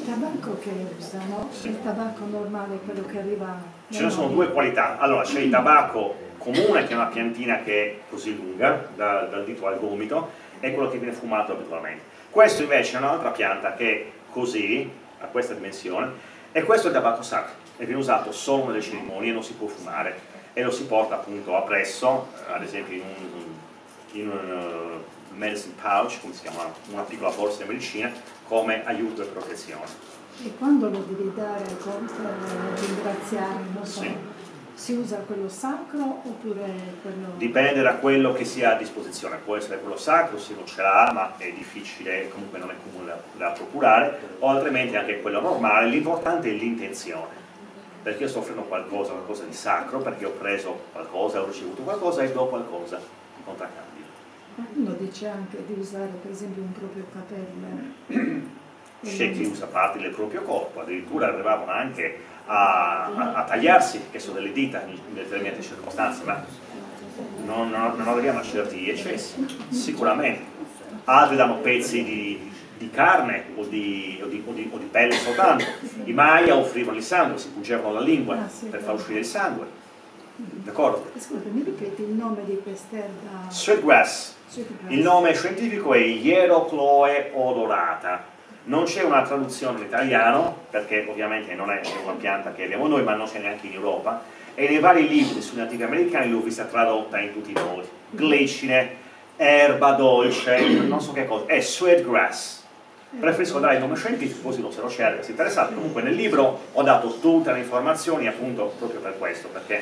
tabacco che usano, sì. Il tabacco normale è quello che arriva... Ce ne sono due qualità. Allora, c'è il tabacco comune, che è una piantina che è così lunga, da, dal dito al gomito, e quello che viene fumato abitualmente. Questo invece è un'altra pianta che è così, a questa dimensione, e questo è il tabacco sacro, e viene usato solo nelle cerimonie, non si può fumare, e lo si porta appunto appresso, ad esempio in un, in un uh, medicine pouch, come si chiama, una piccola borsa di medicina, come aiuto e protezione. E quando lo devi dare per ringraziare, non so, sì. Si usa quello sacro oppure quello... Dipende da quello che si ha a disposizione, può essere quello sacro se non ce l'ha, ma è difficile, comunque non è comune da, da procurare, o altrimenti anche quello normale. L'importante è l'intenzione, perché io sto offrendo qualcosa, qualcosa di sacro, perché ho preso qualcosa, ho ricevuto qualcosa e do qualcosa in contraccambio. Uno dice anche di usare per esempio un proprio capello. C'è chi usa parti del proprio corpo, addirittura arrivavano anche a, a, a tagliarsi, che sono delle dita in determinate circostanze, ma non, non, non arriviamo a certi eccessi, sicuramente. Altri danno pezzi di, di carne o di, o, di, o, di, o di pelle soltanto. I Maya offrivano il sangue, si pungevano la lingua per far uscire il sangue. D'accordo? Ascolta, mi ripeti il nome di quest'erba? Sweetgrass. Il nome scientifico è Hierochloe odorata. Non c'è una traduzione in italiano, perché ovviamente non è una pianta che abbiamo noi, ma non c'è neanche in Europa, e nei vari libri sui nativi americani l'ho vista tradotta in tutti i modi. Glicine, erba dolce, non so che cosa, è sweetgrass. Preferisco dare il nome scientifico, così non se lo cerca, se interessate. Comunque nel libro ho dato tutte le informazioni appunto proprio per questo, perché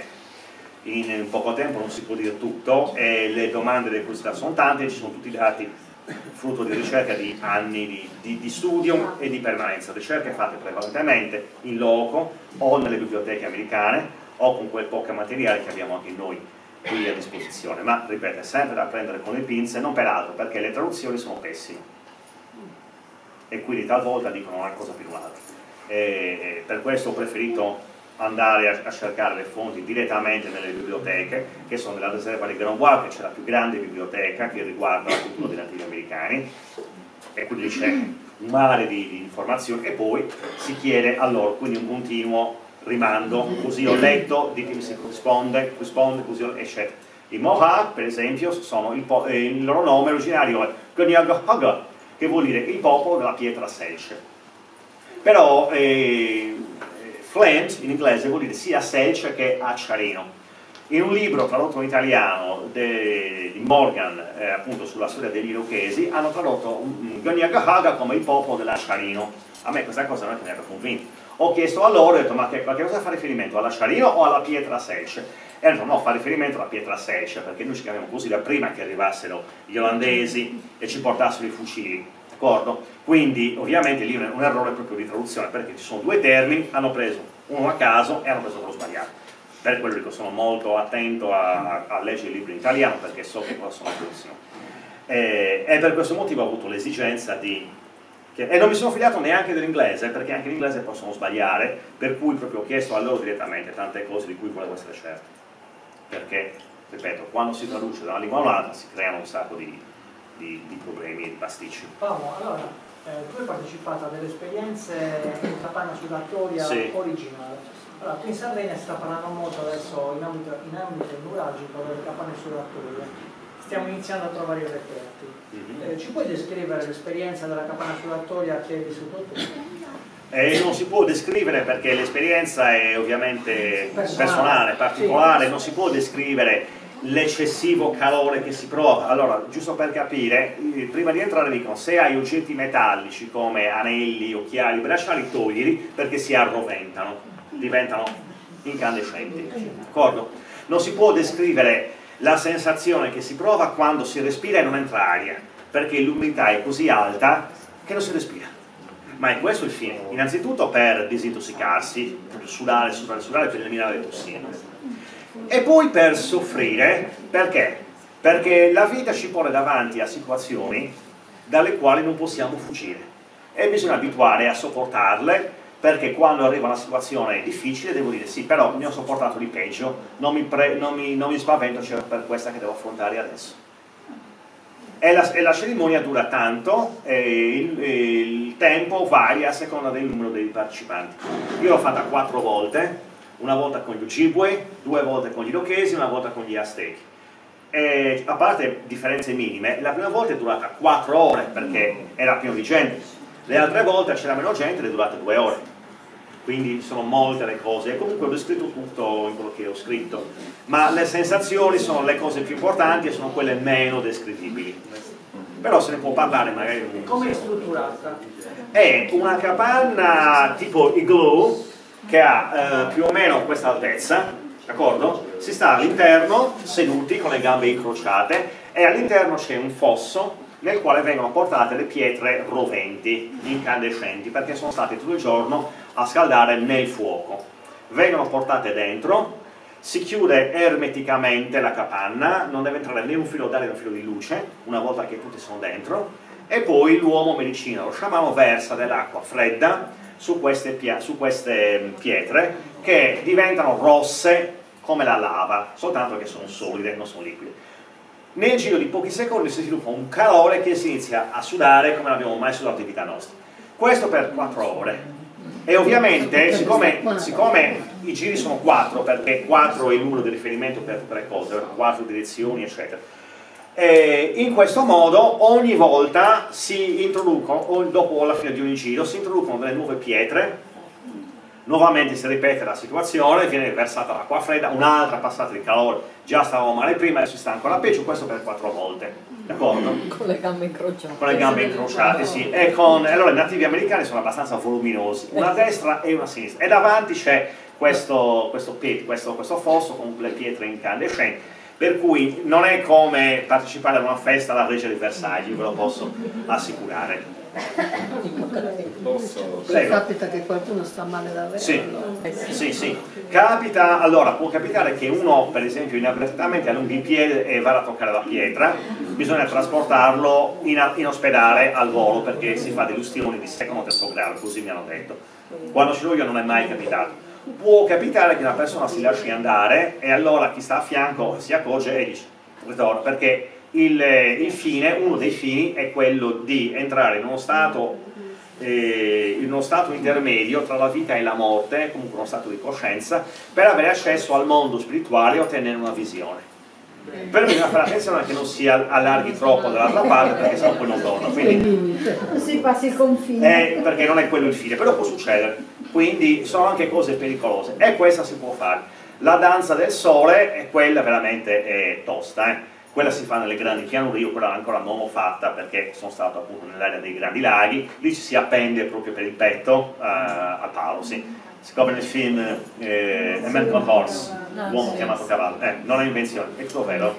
in poco tempo non si può dire tutto e le domande delle curiosità sono tante e ci sono tutti i dati frutto di ricerca di anni di, di, di studio e di permanenza, ricerche fatte prevalentemente in loco o nelle biblioteche americane o con quel poco materiale che abbiamo anche noi qui a disposizione, ma ripeto, è sempre da prendere con le pinze, non per altro, perché le traduzioni sono pessime e quindi talvolta dicono una cosa più un'altra, e per questo ho preferito andare a, a cercare le fonti direttamente nelle biblioteche, che sono nella riserva di Grenoble, che c'è la più grande biblioteca che riguarda la cultura dei nativi americani, e quindi c'è un mare di, di informazioni, e poi si chiede a loro, quindi un continuo rimando, così ho letto, ditemi se corrisponde, corrisponde, così eccetera. I Mohawk, per esempio, sono il, eh, il loro nome originario è Gunyaga, che vuol dire il popolo della pietra selce. Però eh, Flint in inglese vuol dire sia selce che acciarino. In un libro tradotto in italiano de, di Morgan, eh, appunto sulla storia degli Irochesi, hanno tradotto Gunyaga come il popolo dell'acciarino. A me questa cosa non è che mi abbia convinto. Ho chiesto a loro, ho detto, ma che, ma che cosa fa riferimento? All'acciarino o alla pietra selce? E hanno detto, no, fa riferimento alla pietra selce, perché noi ci chiamiamo così da prima che arrivassero gli olandesi e ci portassero i fucili, d'accordo? Quindi ovviamente lì è un errore proprio di traduzione, perché ci sono due termini, hanno preso uno a caso e hanno preso quello sbagliato. Per quello dico, sono molto attento a, a, a leggere i libri in italiano, perché so che cosa sono le traduzioni. E, e per questo motivo ho avuto l'esigenza di... E non mi sono fidato neanche dell'inglese, perché anche in inglese possono sbagliare, per cui proprio ho chiesto a loro direttamente tante cose di cui volevo essere certo. Perché, ripeto, quando si traduce da una lingua a un'altra si creano un sacco di, di, di problemi e di pasticci. Paolo, allora, eh, tu hai partecipato a delle esperienze in capanna sudatoria sì. originale. Allora, qui in Sardegna si sta parlando molto adesso in ambito, in ambito neuralgico delle capanne sudatorie. Stiamo iniziando a trovare i reperti. Mm-hmm. eh, ci puoi descrivere l'esperienza della capanna sudatoria che hai vissuto tu? Eh, non si può descrivere perché l'esperienza è ovviamente personale, personale particolare, sì. Non si può descrivere l'eccessivo calore che si prova. Allora, giusto per capire, prima di entrare dicono se hai oggetti metallici come anelli, occhiali, bracciali, toglili perché si arroventano, diventano incandescenti, d'accordo? Non si può descrivere la sensazione che si prova quando si respira e non entra aria, perché l'umidità è così alta che non si respira. Ma è questo il fine, innanzitutto per disintossicarsi, per sudare, sudare, sudare, per eliminare le tossine. E poi per soffrire, perché? Perché la vita ci pone davanti a situazioni dalle quali non possiamo fuggire. E bisogna abituare a sopportarle, perché quando arriva una situazione difficile devo dire sì, però ne ho sopportato di peggio, non mi, pre, non mi, non mi spavento cioè per questa che devo affrontare adesso. E la, e la cerimonia dura tanto e il, e il tempo varia a seconda del numero dei partecipanti. Io l'ho fatta quattro volte, una volta con gli Ojibwe, due volte con gli Irochesi, una volta con gli Aztechi. E, a parte differenze minime, la prima volta è durata quattro ore perché era pieno di gente, le altre volte c'era meno gente ed è durata due ore. Quindi sono molte le cose, e comunque ho descritto tutto in quello che ho scritto, ma le sensazioni sono le cose più importanti e sono quelle meno descrivibili. Però se ne può parlare magari. Come è strutturata? È una capanna tipo igloo che ha eh, più o meno questa altezza, d'accordo? Si sta all'interno seduti con le gambe incrociate e all'interno c'è un fosso nel quale vengono portate le pietre roventi, incandescenti, perché sono state tutto il giorno a scaldare nel fuoco. Vengono portate dentro, si chiude ermeticamente la capanna, non deve entrare né un filo d'aria né un filo di luce, una volta che tutti sono dentro, e poi l'uomo medicina, lo sciamano, versa dell'acqua fredda su queste, su queste pietre che diventano rosse come la lava, soltanto che sono solide, non sono liquide. Nel giro di pochi secondi si sviluppa un calore che si inizia a sudare come non abbiamo mai sudato in vita nostra. Questo per quattro ore. E ovviamente, siccome, siccome i giri sono quattro, perché quattro è il numero di riferimento per tutte le cose, quattro direzioni, eccetera, e in questo modo ogni volta si introducono, o dopo la fine di ogni giro, si introducono delle nuove pietre. Nuovamente si ripete la situazione, viene versata l'acqua fredda, un'altra passata di calore, già stavamo male prima, adesso si sta ancora peggio, questo per quattro volte, d'accordo? Con le gambe incrociate. Con le gambe incrociate, sì. E con, allora i nativi americani sono abbastanza voluminosi, una a destra e una a sinistra, e davanti c'è questo, questo pit, questo, questo fosso con le pietre incandescenti, per cui non è come partecipare ad una festa alla Reggia di Versailles, ve lo posso assicurare. Posso... Capita che qualcuno sta male davvero? Sì, Allora. sì, sì. Capita, allora, può capitare che uno, per esempio, inavvertitamente allunghi il piede e vada a toccare la pietra, bisogna trasportarlo in, in ospedale al volo perché si fa degli ustioni di secondo o terzo grado, così mi hanno detto. Quando ce l'ho io non è mai capitato. Può capitare che una persona si lasci andare e allora chi sta a fianco si accorge e dice ritorno, perché il, il fine, uno dei fini è quello di entrare in uno stato eh, in uno stato intermedio tra la vita e la morte, comunque uno stato di coscienza, per avere accesso al mondo spirituale e ottenere una visione. Però bisogna fare attenzione che non si allarghi troppo dall'altra parte perché sennò poi non torna. Quindi, si passi il confine. eh, perché non è quello il fine, però può succedere. Quindi sono anche cose pericolose e questa si può fare. La danza del sole è quella veramente è tosta, eh. Quella si fa nelle grandi pianure, io quella ancora non l'ho fatta perché sono stato appunto nell'area dei grandi laghi, lì ci si appende proprio per il petto uh, al palo, sì. Come nel film eh, A Man Called Horse, l'uomo chiamato cavallo, eh, non è invenzione, è tutto vero.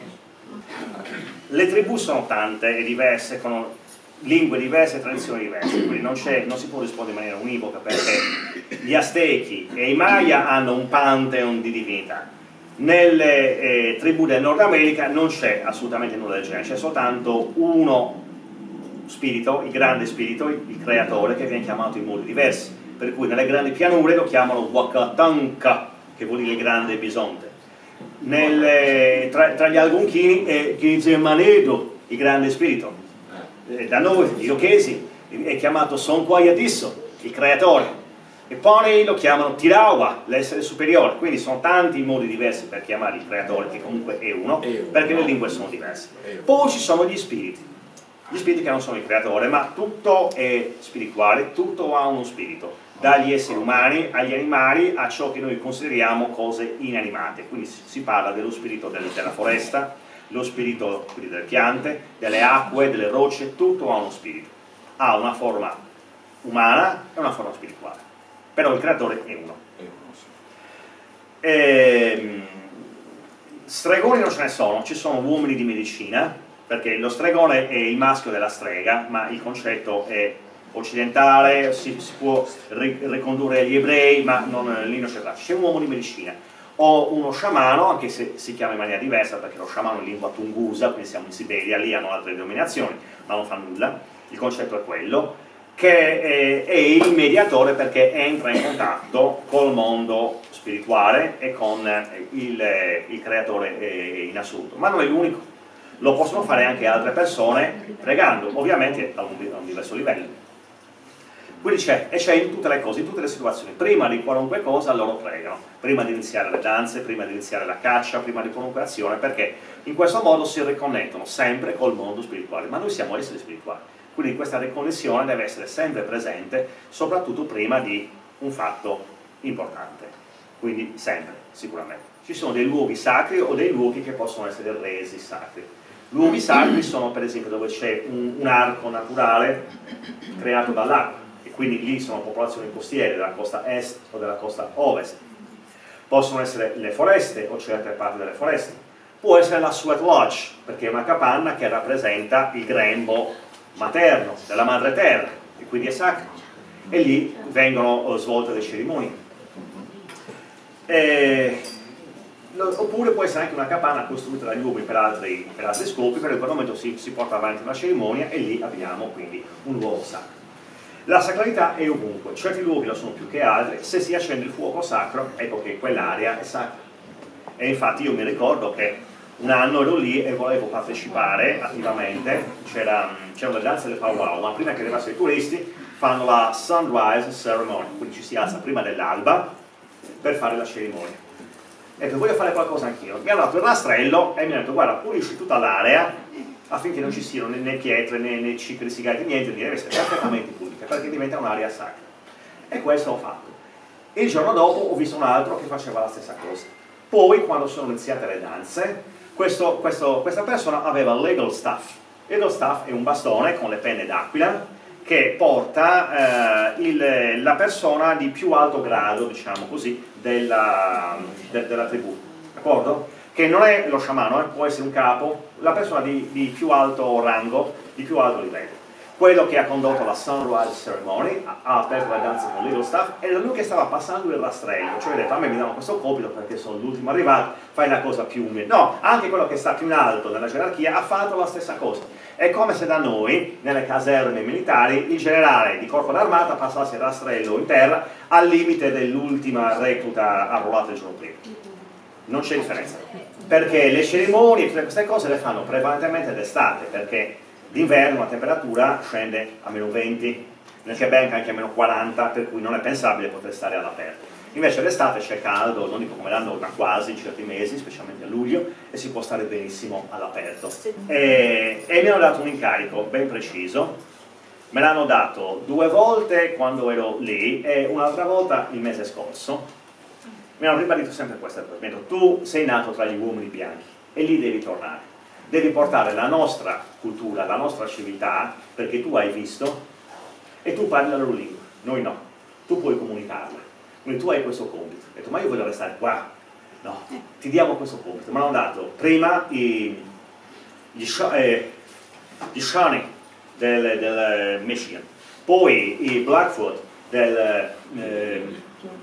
Le tribù sono tante e diverse, con lingue diverse e tradizioni diverse, quindi non, non si può rispondere in maniera univoca perché gli Aztechi e i Maya hanno un pantheon di divinità. Nelle eh, tribù del Nord America non c'è assolutamente nulla del genere, c'è soltanto uno spirito, il grande spirito, il, il creatore, che viene chiamato in modi diversi, per cui nelle grandi pianure lo chiamano Wakatanka, che vuol dire grande bisonte. Nelle, tra, tra gli algonchini è Kizemanedo, il grande spirito. Eh, da noi, gli Irochesi, è chiamato Sonquayadisso, il creatore. E poi lo chiamano Tirawa, l'essere superiore, quindi sono tanti modi diversi per chiamare il creatore, che comunque è uno, perché le lingue sono diverse. Poi ci sono gli spiriti, gli spiriti che non sono il creatore, ma tutto è spirituale, tutto ha uno spirito, dagli esseri umani agli animali a ciò che noi consideriamo cose inanimate, quindi si parla dello spirito della foresta, lo spirito quindi delle piante, delle acque, delle rocce, tutto ha uno spirito, ha una forma umana e una forma spirituale. Però il creatore è uno. E, stregoni non ce ne sono, ci sono uomini di medicina, perché lo stregone è il maschio della strega, ma il concetto è occidentale, si, si può ricondurre agli ebrei, ma non, lì non c'è traccia. C'è un uomo di medicina, o uno sciamano, anche se si chiama in maniera diversa, perché lo sciamano è in lingua tungusa, quindi siamo in Siberia, lì hanno altre denominazioni, ma non fa nulla, il concetto è quello, che è, è il mediatore perché entra in contatto col mondo spirituale e con il, il creatore in assoluto, ma non è l'unico. lo possono fare anche altre persone pregando, ovviamente a un, a un diverso livello. Quindi c'è, e c'è in tutte le cose, in tutte le situazioni, prima di qualunque cosa loro pregano, prima di iniziare le danze, prima di iniziare la caccia, prima di qualunque azione, perché in questo modo si riconnettono sempre col mondo spirituale, ma noi siamo esseri spirituali, quindi questa riconnessione deve essere sempre presente, soprattutto prima di un fatto importante, quindi sempre, sicuramente. Ci sono dei luoghi sacri o dei luoghi che possono essere resi sacri. Luoghi sacri sono per esempio dove c'è un, un arco naturale creato dall'acqua, quindi lì sono popolazioni costiere della costa est o della costa ovest. Possono essere le foreste o certe parti delle foreste. Può essere la Sweat Lodge, perché è una capanna che rappresenta il grembo materno della madre terra, e quindi è sacro. E lì vengono svolte le cerimonie. E... oppure può essere anche una capanna costruita dagli uomini per altri, per altri scopi, per il quel momento si, si porta avanti una cerimonia e lì abbiamo quindi un luogo sacro. La sacralità è ovunque, certi luoghi lo sono più che altri, se si accende il fuoco sacro, ecco che quell'area è sacra. E infatti io mi ricordo che un anno ero lì e volevo partecipare attivamente, c'erano le danze del powwow, ma prima che arrivassero i turisti fanno la sunrise ceremony, quindi ci si alza prima dell'alba per fare la cerimonia. Ecco, voglio fare qualcosa anch'io. Mi hanno dato il rastrello e mi hanno detto guarda, pulisci tutta l'area affinché non ci siano né, né pietre né, né cicli sigareti, niente, deve essere perfettamente pulita perché diventa un'area sacra. E questo ho fatto. E il giorno dopo ho visto un altro che faceva la stessa cosa. Poi, quando sono iniziate le danze, questo, questo, questa persona aveva il legal staff. Legal staff è un bastone con le penne d'aquila che porta eh, il, la persona di più alto grado, diciamo così, della, de, della tribù, d'accordo? Che non è lo sciamano, eh, può essere un capo, la persona di, di più alto rango, di più alto livello. Quello che ha condotto la Sunrise Ceremony, ha, ha aperto la danza con Little Staff, era lui che stava passando il rastrello, cioè ha detto a me mi danno questo compito perché sono l'ultimo arrivato, fai la cosa più umile. No, anche quello che sta più in alto nella gerarchia ha fatto la stessa cosa. È come se da noi, nelle caserme militari, il generale di corpo d'armata passasse il rastrello in terra al limite dell'ultima recluta arruolata il giorno prima. Non c'è differenza, perché le cerimonie e tutte queste cose le fanno prevalentemente d'estate, perché d'inverno la temperatura scende a meno venti, nel Quebec anche a meno quaranta, per cui non è pensabile poter stare all'aperto. Invece d'estate c'è caldo, non dico come l'anno, ma quasi in certi mesi, specialmente a luglio, e si può stare benissimo all'aperto. E, e mi hanno dato un incarico ben preciso, me l'hanno dato due volte quando ero lì e un'altra volta il mese scorso. Mi hanno ribadito sempre questa cosa, mi hanno detto tu sei nato tra gli uomini bianchi e lì devi tornare, devi portare la nostra cultura, la nostra civiltà, perché tu hai visto e tu parli la loro lingua, noi no, tu puoi comunicarla, quindi tu hai questo compito. Ho detto ma io voglio restare qua, no, ti diamo questo compito. Mi hanno dato prima i, gli, eh, gli Shawnee del, del Michigan, poi i Blackfoot del... Eh,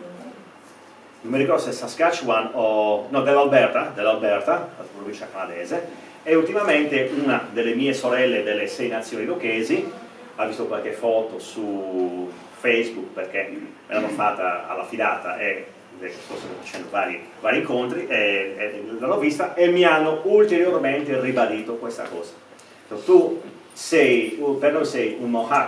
non mi ricordo se è Saskatchewan o no, dell'Alberta, dell'Alberta, la provincia canadese, e ultimamente una delle mie sorelle delle sei nazioni irochesi ha visto qualche foto su Facebook perché me l'hanno fatta alla fidata e sto facendo vari, vari incontri e, e l'hanno vista e mi hanno ulteriormente ribadito questa cosa. Tu sei, per noi sei un Mohawk,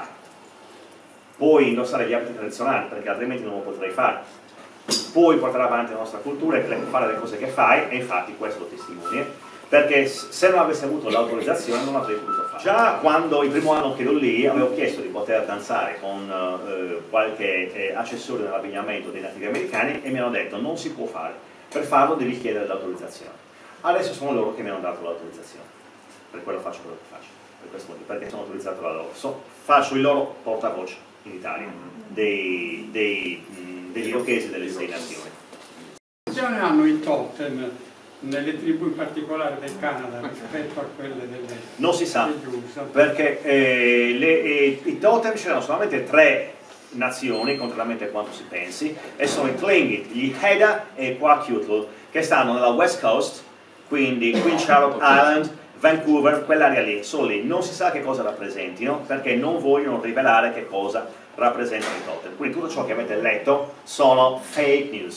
puoi indossare gli abiti tradizionali perché altrimenti non lo potrei fare. Puoi portare avanti la nostra cultura e fare le cose che fai, e infatti questo lo testimonia, perché se non avessi avuto l'autorizzazione non avrei potuto fare. Già quando il primo anno che ero lì avevo chiesto di poter danzare con eh, qualche eh, accessorio nell'abbigliamento dei nativi americani e mi hanno detto non si può fare, per farlo devi chiedere l'autorizzazione. Adesso sono loro che mi hanno dato l'autorizzazione, per quello faccio quello che faccio, per questo motivo, perché sono autorizzato da loro. So, faccio il loro portavoce in Italia dei, dei degli irochesi delle sei nazioni. Che funzione hanno i totem nelle tribù in particolare del Canada rispetto a quelle delle... Non si sa, perché eh, le, eh, i totem c'erano solamente tre nazioni, contrariamente a quanto si pensi, e sono i Tlingit, gli Haida e i Kwakiutl, che stanno nella West Coast, quindi Queen Charlotte Island, Vancouver, quell'area lì, sono lì. Non si sa che cosa rappresentino, perché non vogliono rivelare che cosa rappresentano i totem. Quindi tutto ciò che avete letto sono fake news,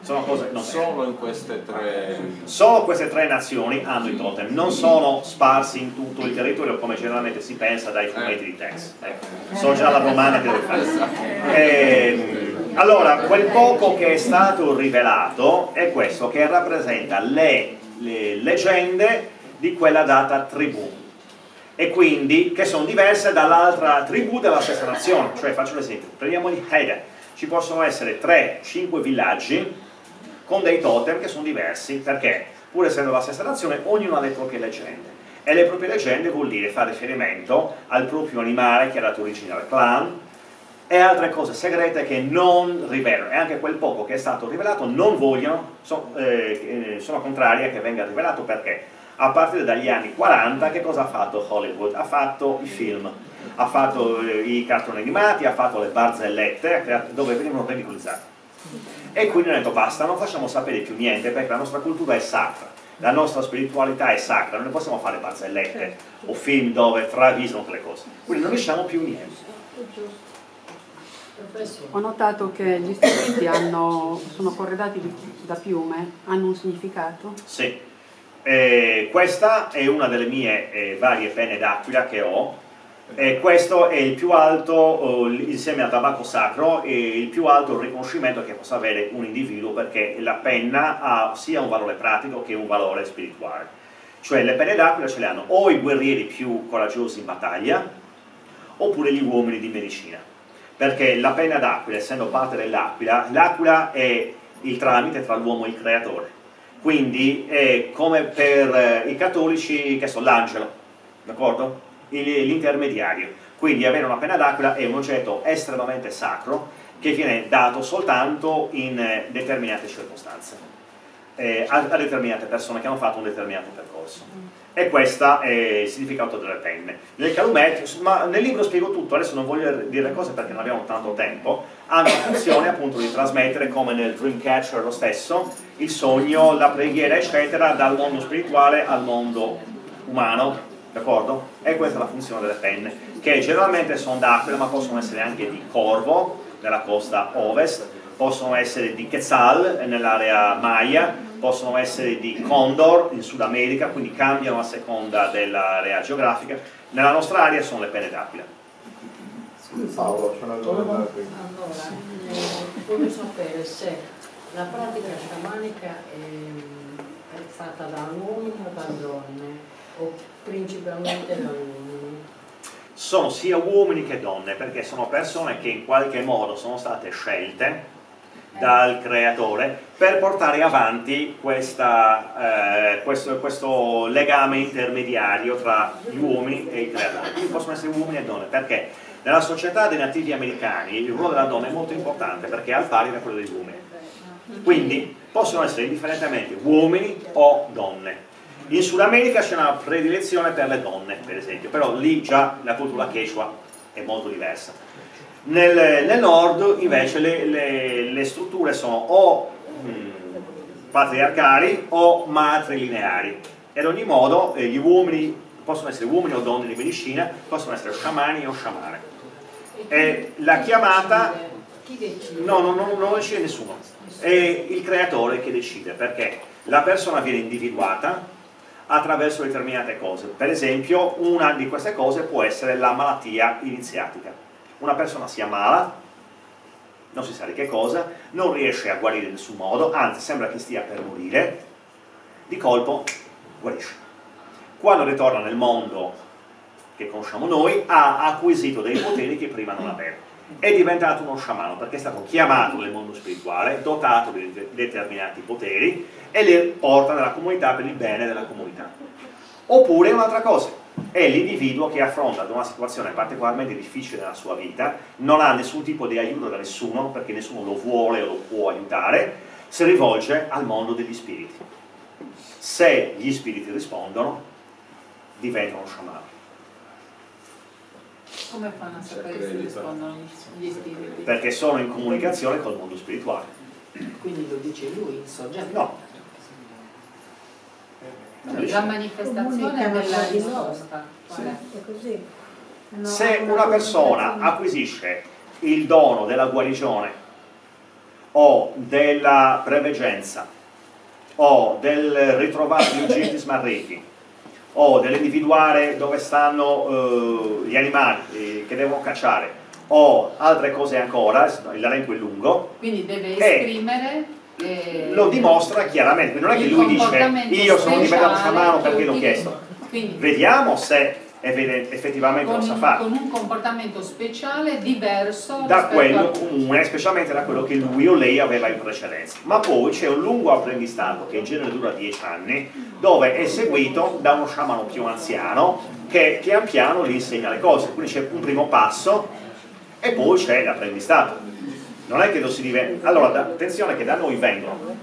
Sono cose non solo in queste tre... Solo queste tre nazioni hanno i totem, non sono sparsi in tutto il territorio come generalmente si pensa dai fumetti di Tex. Ecco. So già la domanda che devo fare. E, allora, quel poco che è stato rivelato è questo, che rappresenta le, le leggende di quella data tribù, e quindi che sono diverse dall'altra tribù della stessa nazione. Cioè, faccio l'esempio, prendiamo di Haida, ci possono essere tre cinque villaggi con dei totem che sono diversi, perché pur essendo la stessa nazione ognuno ha le proprie leggende, e le proprie leggende vuol dire fare riferimento al proprio animale che ha dato origine al clan e altre cose segrete che non rivelano, e anche quel poco che è stato rivelato non vogliono, so, eh, sono contrari a che venga rivelato, perché a partire dagli anni quaranta che cosa ha fatto Hollywood? Ha fatto i film, ha fatto eh, i cartoni animati, ha fatto le barzellette dove venivano ridicolizzati. E quindi hanno detto basta, non facciamo sapere più niente perché la nostra cultura è sacra, la nostra spiritualità è sacra, non ne possiamo fare barzellette o film dove travisano quelle cose, quindi non diciamo più niente. Ho notato che gli strumenti hanno, sono corredati da piume, hanno un significato? Sì, eh, questa è una delle mie eh, varie penne d'aquila che ho. E questo è il più alto, eh, insieme al tabacco sacro, è il più alto riconoscimento che possa avere un individuo, perché la penna ha sia un valore pratico che un valore spirituale. Cioè le penne d'aquila ce le hanno o i guerrieri più coraggiosi in battaglia, oppure gli uomini di medicina. Perché la penna d'aquila, essendo parte dell'aquila, l'aquila è il tramite tra l'uomo e il creatore. Quindi è come per eh, i cattolici, che sono l'angelo, d'accordo? L'intermediario. Quindi avere una penna d'aquila è un oggetto estremamente sacro che viene dato soltanto in eh, determinate circostanze, eh, a, a determinate persone che hanno fatto un determinato percorso. E questo è il significato delle penne. Nel Calumet, ma nel libro spiego tutto, adesso non voglio dire cose perché non abbiamo tanto tempo, hanno la funzione appunto di trasmettere, come nel Dreamcatcher lo stesso, il sogno, la preghiera eccetera, dal mondo spirituale al mondo umano. D'accordo? E questa è la funzione delle penne, che generalmente sono d'aquila, ma possono essere anche di corvo, nella costa ovest, possono essere di quetzal, nell'area Maya, possono essere di condor, in Sud America, quindi cambiano a seconda dell'area geografica. Nella nostra area sono le penne d'aquila. Paolo, c'è una domanda qui. Allora, eh, voglio sapere se la pratica sciamanica è, è fatta da uomini o da donne, o principalmente da uomini? Sono sia uomini che donne, perché sono persone che in qualche modo sono state scelte dal creatore per portare avanti questa, eh, questo, questo legame intermediario tra gli uomini e il creatore. Quindi possono essere uomini e donne, perché nella società dei nativi americani il ruolo della donna è molto importante, perché è al pari da quello degli uomini. Quindi possono essere indifferentemente uomini o donne. In Sud America c'è una predilezione per le donne, per esempio, però lì già la cultura quechua è molto diversa. Nel, nel nord invece le, le, le strutture sono o mh, patriarcali o matrilineari, e ad ogni modo eh, gli uomini possono essere uomini o donne di medicina, possono essere sciamani o sciamane. E la chiamata Chi decide? no, no, no, non lo decide nessuno, è il creatore che decide, perché la persona viene individuata attraverso determinate cose. Per esempio, una di queste cose può essere la malattia iniziatica. Una persona si ammala, non si sa di che cosa, non riesce a guarire in nessun modo, anzi sembra che stia per morire, di colpo guarisce. Quando ritorna nel mondo che conosciamo noi, ha acquisito dei poteri che prima non aveva. È diventato uno sciamano perché è stato chiamato nel mondo spirituale, dotato di determinati poteri, e li porta nella comunità per il bene della comunità. Oppure un'altra cosa, è l'individuo che affronta una situazione particolarmente difficile nella sua vita, non ha nessun tipo di aiuto da nessuno perché nessuno lo vuole o lo può aiutare, si rivolge al mondo degli spiriti. Se gli spiriti rispondono, diventa uno sciamano. Come fanno a sapere se rispondono gli spiriti? Perché sono in comunicazione col mondo spirituale. Quindi lo dice lui, il soggetto? No. La manifestazione della risposta. Sì, è così. No, Se una persona acquisisce il dono della guarigione o della preveggenza, o del ritrovare gli uccisi smarriti, o dell'individuare dove stanno eh, gli animali eh, che devono cacciare, o altre cose ancora, l'elenco è lungo. Quindi deve esprimere... Eh, lo dimostra chiaramente, non è che lui dice io sono diventato sciamano perché l'ho chiesto. Quindi, vediamo se effettivamente con, lo sa fare. Con un comportamento speciale diverso da quello a... comune, specialmente da quello che lui o lei aveva in precedenza. Ma poi c'è un lungo apprendistato che in genere dura dieci anni, dove è seguito da uno sciamano più anziano che pian piano gli insegna le cose. Quindi c'è un primo passo e poi c'è l'apprendistato. Non è che lo si diventa. Allora, da, attenzione che da noi vengono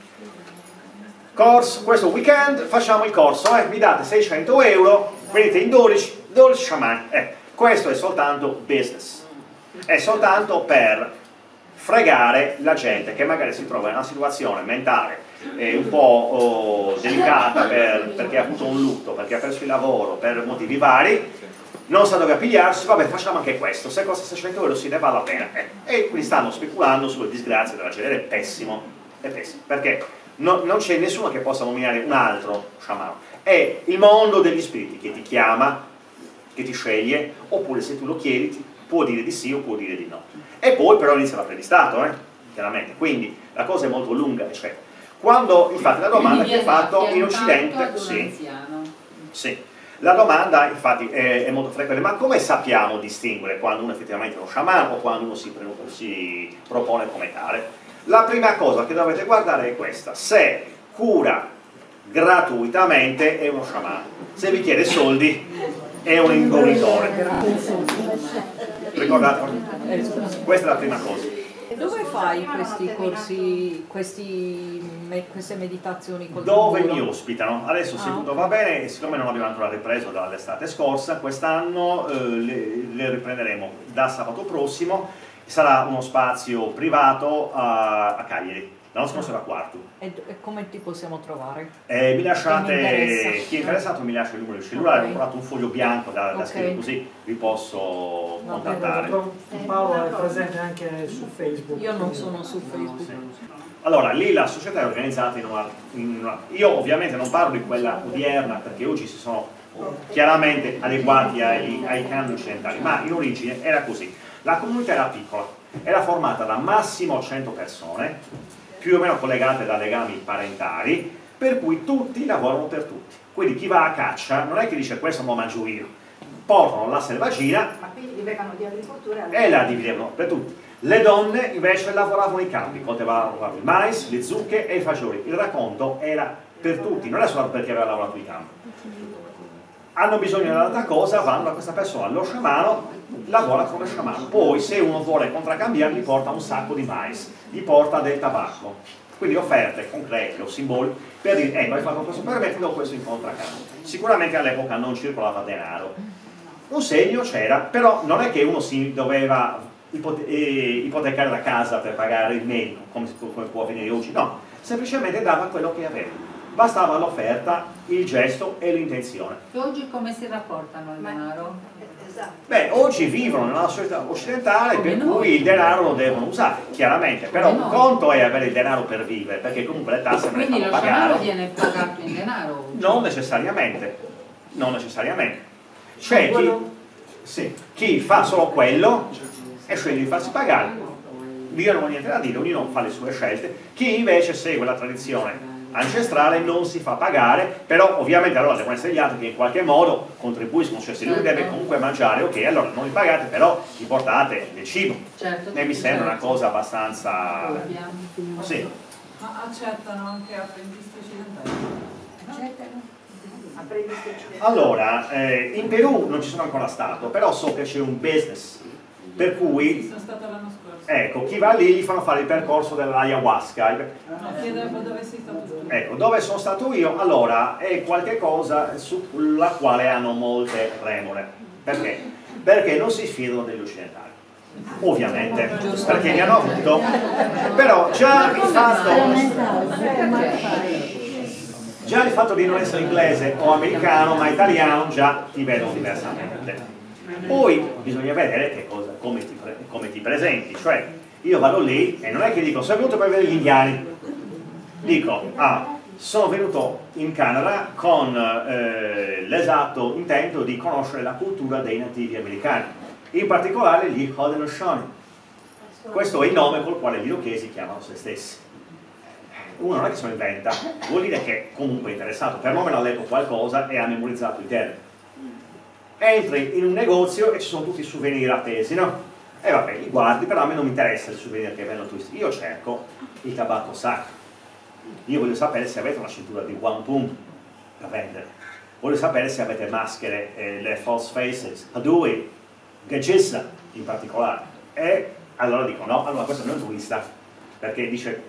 corso, questo weekend facciamo il corso, eh, mi date seicento euro, venite in dodici, dodici sciamani. Eh, questo è soltanto business, è soltanto per fregare la gente che magari si trova in una situazione mentale eh, un po' oh, delicata per, perché ha avuto un lutto, perché ha perso il lavoro, per motivi vari, non sa dove appigliarsi, vabbè facciamo anche questo, se costa seicento euro si ne vale la pena. Eh, e quindi stanno speculando sulle disgrazie della gente, è pessimo, è pessimo, perché No, non c'è nessuno che possa nominare un altro sciamano, è il mondo degli spiriti che ti chiama, che ti sceglie, oppure se tu lo chiedi ti può dire di sì o può dire di no. E poi però inizia l'apprendistato, eh? Chiaramente, quindi la cosa è molto lunga, cioè, quando infatti la domanda che è fatta in Occidente, sì, sì, la domanda infatti è, è molto frequente, ma come sappiamo distinguere quando uno effettivamente è uno sciamano o quando uno si, si propone come tale? La prima cosa che dovete guardare è questa: se cura gratuitamente è uno sciamano, se vi chiede soldi è un imprenditore. Ricordate? Questa è la prima cosa. E dove fai questi corsi, questi, me, queste meditazioni col Dove tamburo? mi ospitano? Adesso se Ah, tutto okay. va bene, e siccome non abbiamo ancora ripreso dall'estate scorsa, quest'anno eh, le, le riprenderemo da sabato prossimo. Sarà uno spazio privato a, a Cagliari, l'anno scorso era Quartu. E, e come ti possiamo trovare? Eh, mi lasciate, Chi interessa. chi è interessato mi lascia il numero di cellulare, Ok. ho comprato un foglio bianco da, da Ok. scrivere, così vi posso No, contattare. Paolo è presente anche su Facebook. Io non sono su Facebook. Allora, lì la società è organizzata in una, in una... Io ovviamente non parlo di quella odierna, perché oggi si sono chiaramente adeguati ai, ai canoni occidentali, ma in origine era così. La comunità era piccola, era formata da massimo cento persone, più o meno collegate da legami parentali, per cui tutti lavorano per tutti. Quindi chi va a caccia non è che dice questo me lo mangio io, portano la selvaggina Ma quindi vivevano di agricoltura e la dividevano per tutti. Le donne invece lavoravano i campi, coltivavano il mais, le zucche e i fagioli. Il racconto era per tutti, non è solo perché aveva lavorato i campi. Hanno bisogno di un'altra cosa, vanno da questa persona, lo sciamano, lavora come sciamano. Poi se uno vuole contraccambiare gli porta un sacco di mais, gli porta del tabacco. Quindi offerte concrete o simboli per dire, ecco hai fatto questo per me, ti do questo in contraccambio. Sicuramente all'epoca non circolava denaro. Un segno c'era, però non è che uno si doveva ipote eh, ipotecare la casa per pagare il medico, come, come può avvenire oggi, no, semplicemente dava quello che aveva. Bastava l'offerta, il gesto e l'intenzione. E oggi come si rapportano al denaro? Esatto. Beh, oggi vivono nella società occidentale Come per noi. cui il denaro lo devono usare, chiaramente, però Come un noi. conto è avere il denaro per vivere, perché comunque le tasse me le Quindi fanno lo sciamano pagare. viene pagato in denaro oggi? Non necessariamente, non necessariamente. C'è chi, sì, chi fa solo quello e sceglie di farsi pagare. Io non ho niente da dire, ognuno fa le sue scelte. Chi invece segue la tradizione ancestrale non si fa pagare, però ovviamente allora devono essere gli altri che in qualche modo contribuiscono, cioè se lui Certo. deve comunque mangiare, ok, allora non li pagate, però gli portate del cibo. Certo, E mi sembra una certo. cosa abbastanza... Abbiamo. Sì. Ma accettano anche apprendisti occidentali? Accettano? Apprendisti occidentali. Allora, eh, in Perù non ci sono ancora stato, però so che c'è un business, per cui... Sono stata l'anno scorso. Ecco, chi va lì gli fanno fare il percorso dell'ayahuasca. No, chiedevo dove sei stato tu. Ecco, dove sono stato io? Allora, è qualche cosa sulla quale hanno molte remore. Perché? Perché non si fidano degli occidentali. Ovviamente, perché mi hanno avuto. Però già il fatto, già il fatto di non essere inglese o americano, ma italiano, già ti vedono diversamente. Poi bisogna vedere che cosa, come, ti, come ti presenti, cioè io vado lì e non è che dico sono venuto per vedere gli indiani, dico ah, sono venuto in Canada con eh, l'esatto intento di conoscere la cultura dei nativi americani, in particolare gli Haudenosaunee. Questo è il nome col quale gli irochesi chiamano se stessi. Uno non è che se lo inventa, vuol dire che comunque è interessato, perlomeno ha letto qualcosa e ha memorizzato i termini. Entri in un negozio e ci sono tutti i souvenir appesi, no? E vabbè, li guardi, però a me non mi interessa il souvenir che vendono turisti, io cerco il tabacco sacro. Io voglio sapere se avete una cintura di wampum da vendere, voglio sapere se avete maschere, eh, le false faces, Hadouи, Gagissa in particolare. E allora dico no, allora questo non è un turista, perché dice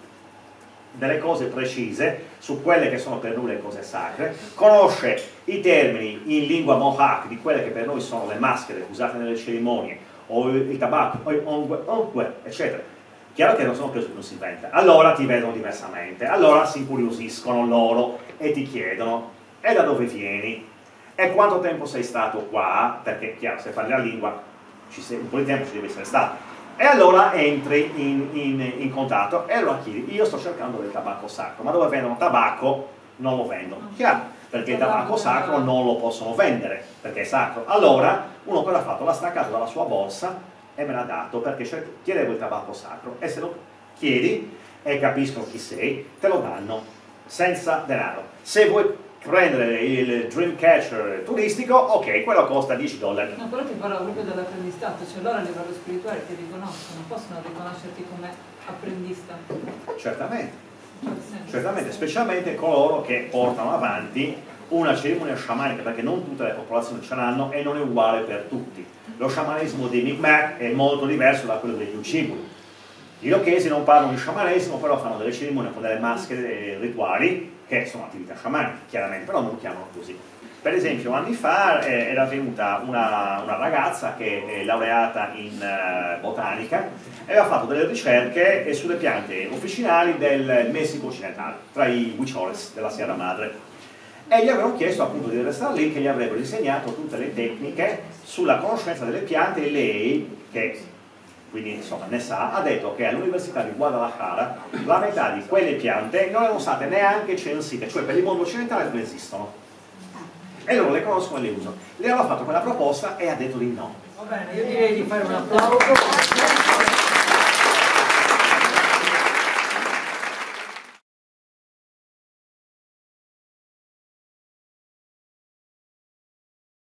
delle cose precise su quelle che sono per noi le cose sacre, conosce i termini in lingua mohawk di quelle che per noi sono le maschere usate nelle cerimonie, o il tabacco, o il ongue, ongue, eccetera. Chiaro che non sono cose che non si inventa. Allora ti vedono diversamente, allora si incuriosiscono loro e ti chiedono e da dove vieni? E quanto tempo sei stato qua? Perché chiaro, se parli la lingua ci sei, un po' di tempo ci deve essere stato. E allora entri in, in, in contatto e allora chiedi, io sto cercando del tabacco sacro, ma dove vendono tabacco non lo vendono, chiaro, perché il tabacco sacro non lo possono vendere, perché è sacro. Allora uno cosa ha fatto? L'ha staccato dalla sua borsa e me l'ha dato perché chiedevo il tabacco sacro, e se lo chiedi e capiscono chi sei, te lo danno senza denaro. Se vuoi prendere il Dreamcatcher turistico, ok, quello costa dieci dollari. No, però ti parlo proprio dell'apprendistato, cioè loro a livello spirituale ti riconoscono, possono riconoscerti come apprendista. Certamente, certamente, specialmente coloro che portano avanti una cerimonia sciamanica, perché non tutte le popolazioni ce l'hanno e non è uguale per tutti. Lo sciamanesimo dei Mi'kmaq è molto diverso da quello degli Ojibwe. Gli irochesi non parlano di sciamanesimo, però fanno delle cerimonie con delle maschere rituali che sono attività sciamaniche, chiaramente, però non lo chiamano così. Per esempio, anni fa eh, era venuta una, una ragazza che è laureata in uh, botanica e aveva fatto delle ricerche sulle piante officinali del Messico occidentale, tra i huicholes della Sierra Madre. E gli avevano chiesto appunto di restare lì, che gli avrebbero insegnato tutte le tecniche sulla conoscenza delle piante, e lei, che quindi insomma ne sa, ha detto che all'Università di Guadalajara la metà di quelle piante non erano state neanche censite, cioè per il mondo occidentale non esistono. E loro le conoscono e le usano. Le aveva fatto quella proposta e ha detto di no. Va bene, io direi di fare un applauso.